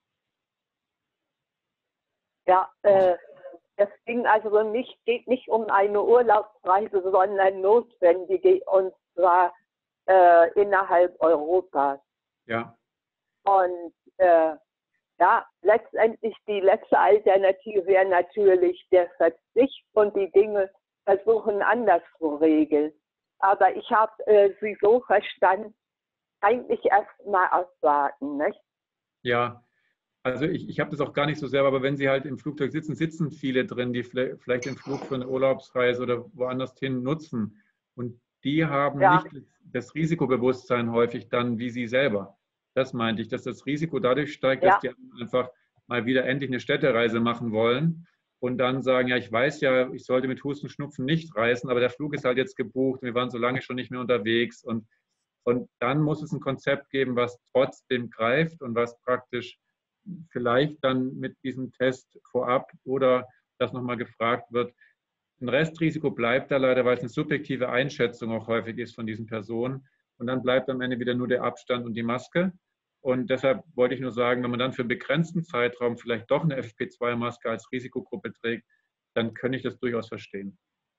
Ja, äh, es ging also nicht, geht nicht um eine Urlaubsreise, sondern notwendige, und zwar äh, innerhalb Europas. Ja. Und äh, ja, letztendlich die letzte Alternative wäre natürlich der Verzicht und die Dinge versuchen anders zu regeln. Aber ich habe äh, Sie so verstanden, eigentlich erst mal abwarten, nicht? Ja, also ich, ich habe das auch gar nicht so selber, aber wenn Sie halt im Flugzeug sitzen, sitzen viele drin, die vielleicht den Flug für eine Urlaubsreise oder woanders hin nutzen. Und die haben Ja. nicht das Risikobewusstsein häufig dann wie Sie selber. Das meinte ich, dass das Risiko dadurch steigt, Ja. dass die einfach mal wieder endlich eine Städtereise machen wollen und dann sagen, ja, ich weiß ja, ich sollte mit Husten, Schnupfen nicht reisen, aber der Flug ist halt jetzt gebucht, wir waren so lange schon nicht mehr unterwegs. Und, und dann muss es ein Konzept geben, was trotzdem greift und was praktisch vielleicht dann mit diesem Test vorab oder das nochmal gefragt wird. Ein Restrisiko bleibt da leider, weil es eine subjektive Einschätzung auch häufig ist von diesen Personen. Und dann bleibt am Ende wieder nur der Abstand und die Maske. Und deshalb wollte ich nur sagen, wenn man dann für einen begrenzten Zeitraum vielleicht doch eine F F P zwei Maske als Risikogruppe trägt, dann kann ich das durchaus verstehen.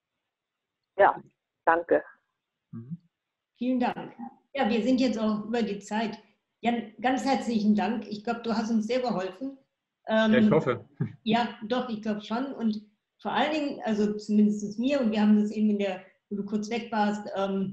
Ja, danke. Mhm. Vielen Dank. Ja, wir sind jetzt auch über die Zeit. Jan, ganz herzlichen Dank. Ich glaube, du hast uns sehr geholfen. Ähm, Ja, ich hoffe. Ja, doch, ich glaube schon. Und vor allen Dingen, also zumindest mir, und wir haben das eben in der, wo du kurz weg warst, ähm,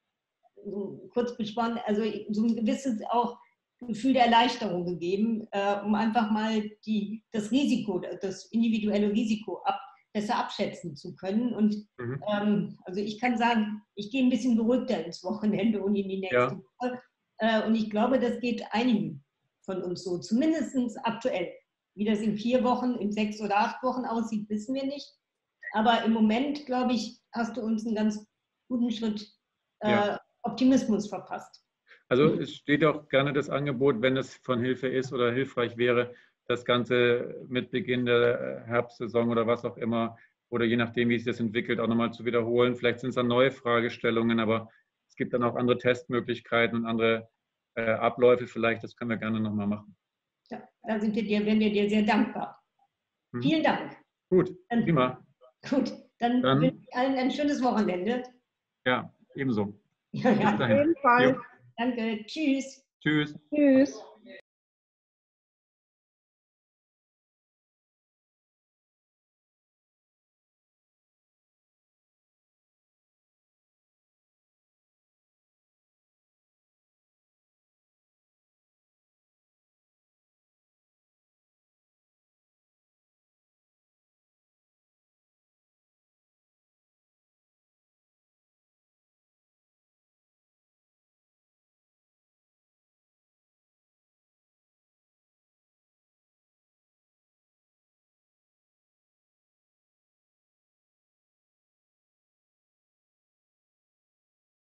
kurz besprochen, also so ein gewisses auch Gefühl der Erleichterung gegeben, äh, um einfach mal die, das Risiko, das individuelle Risiko ab, besser abschätzen zu können. Und Mhm. ähm, also ich kann sagen, ich gehe ein bisschen beruhigter ins Wochenende und in die nächste Ja. Woche. Äh, und ich glaube, das geht einigen von uns so, zumindest aktuell. Wie das in vier Wochen, in sechs oder acht Wochen aussieht, wissen wir nicht. Aber im Moment, glaube ich, hast du uns einen ganz guten Schritt äh, Ja. Optimismus verpasst. Also es steht auch gerne das Angebot, wenn es von Hilfe ist oder hilfreich wäre, das Ganze mit Beginn der Herbstsaison oder was auch immer oder je nachdem, wie sich das entwickelt, auch nochmal zu wiederholen. Vielleicht sind es dann neue Fragestellungen, aber es gibt dann auch andere Testmöglichkeiten und andere äh, Abläufe vielleicht. Das können wir gerne nochmal machen. Ja, da sind wir dir, wären wir dir sehr dankbar. Mhm. Vielen Dank. Gut, Dann, prima. Gut, dann, Dann- wünsche ich allen ein schönes Wochenende. Ja, ebenso. Ja, Bis ja. dahin. Auf jeden Fall. Jo. Danke. Tschüss. Tschüss. Tschüss.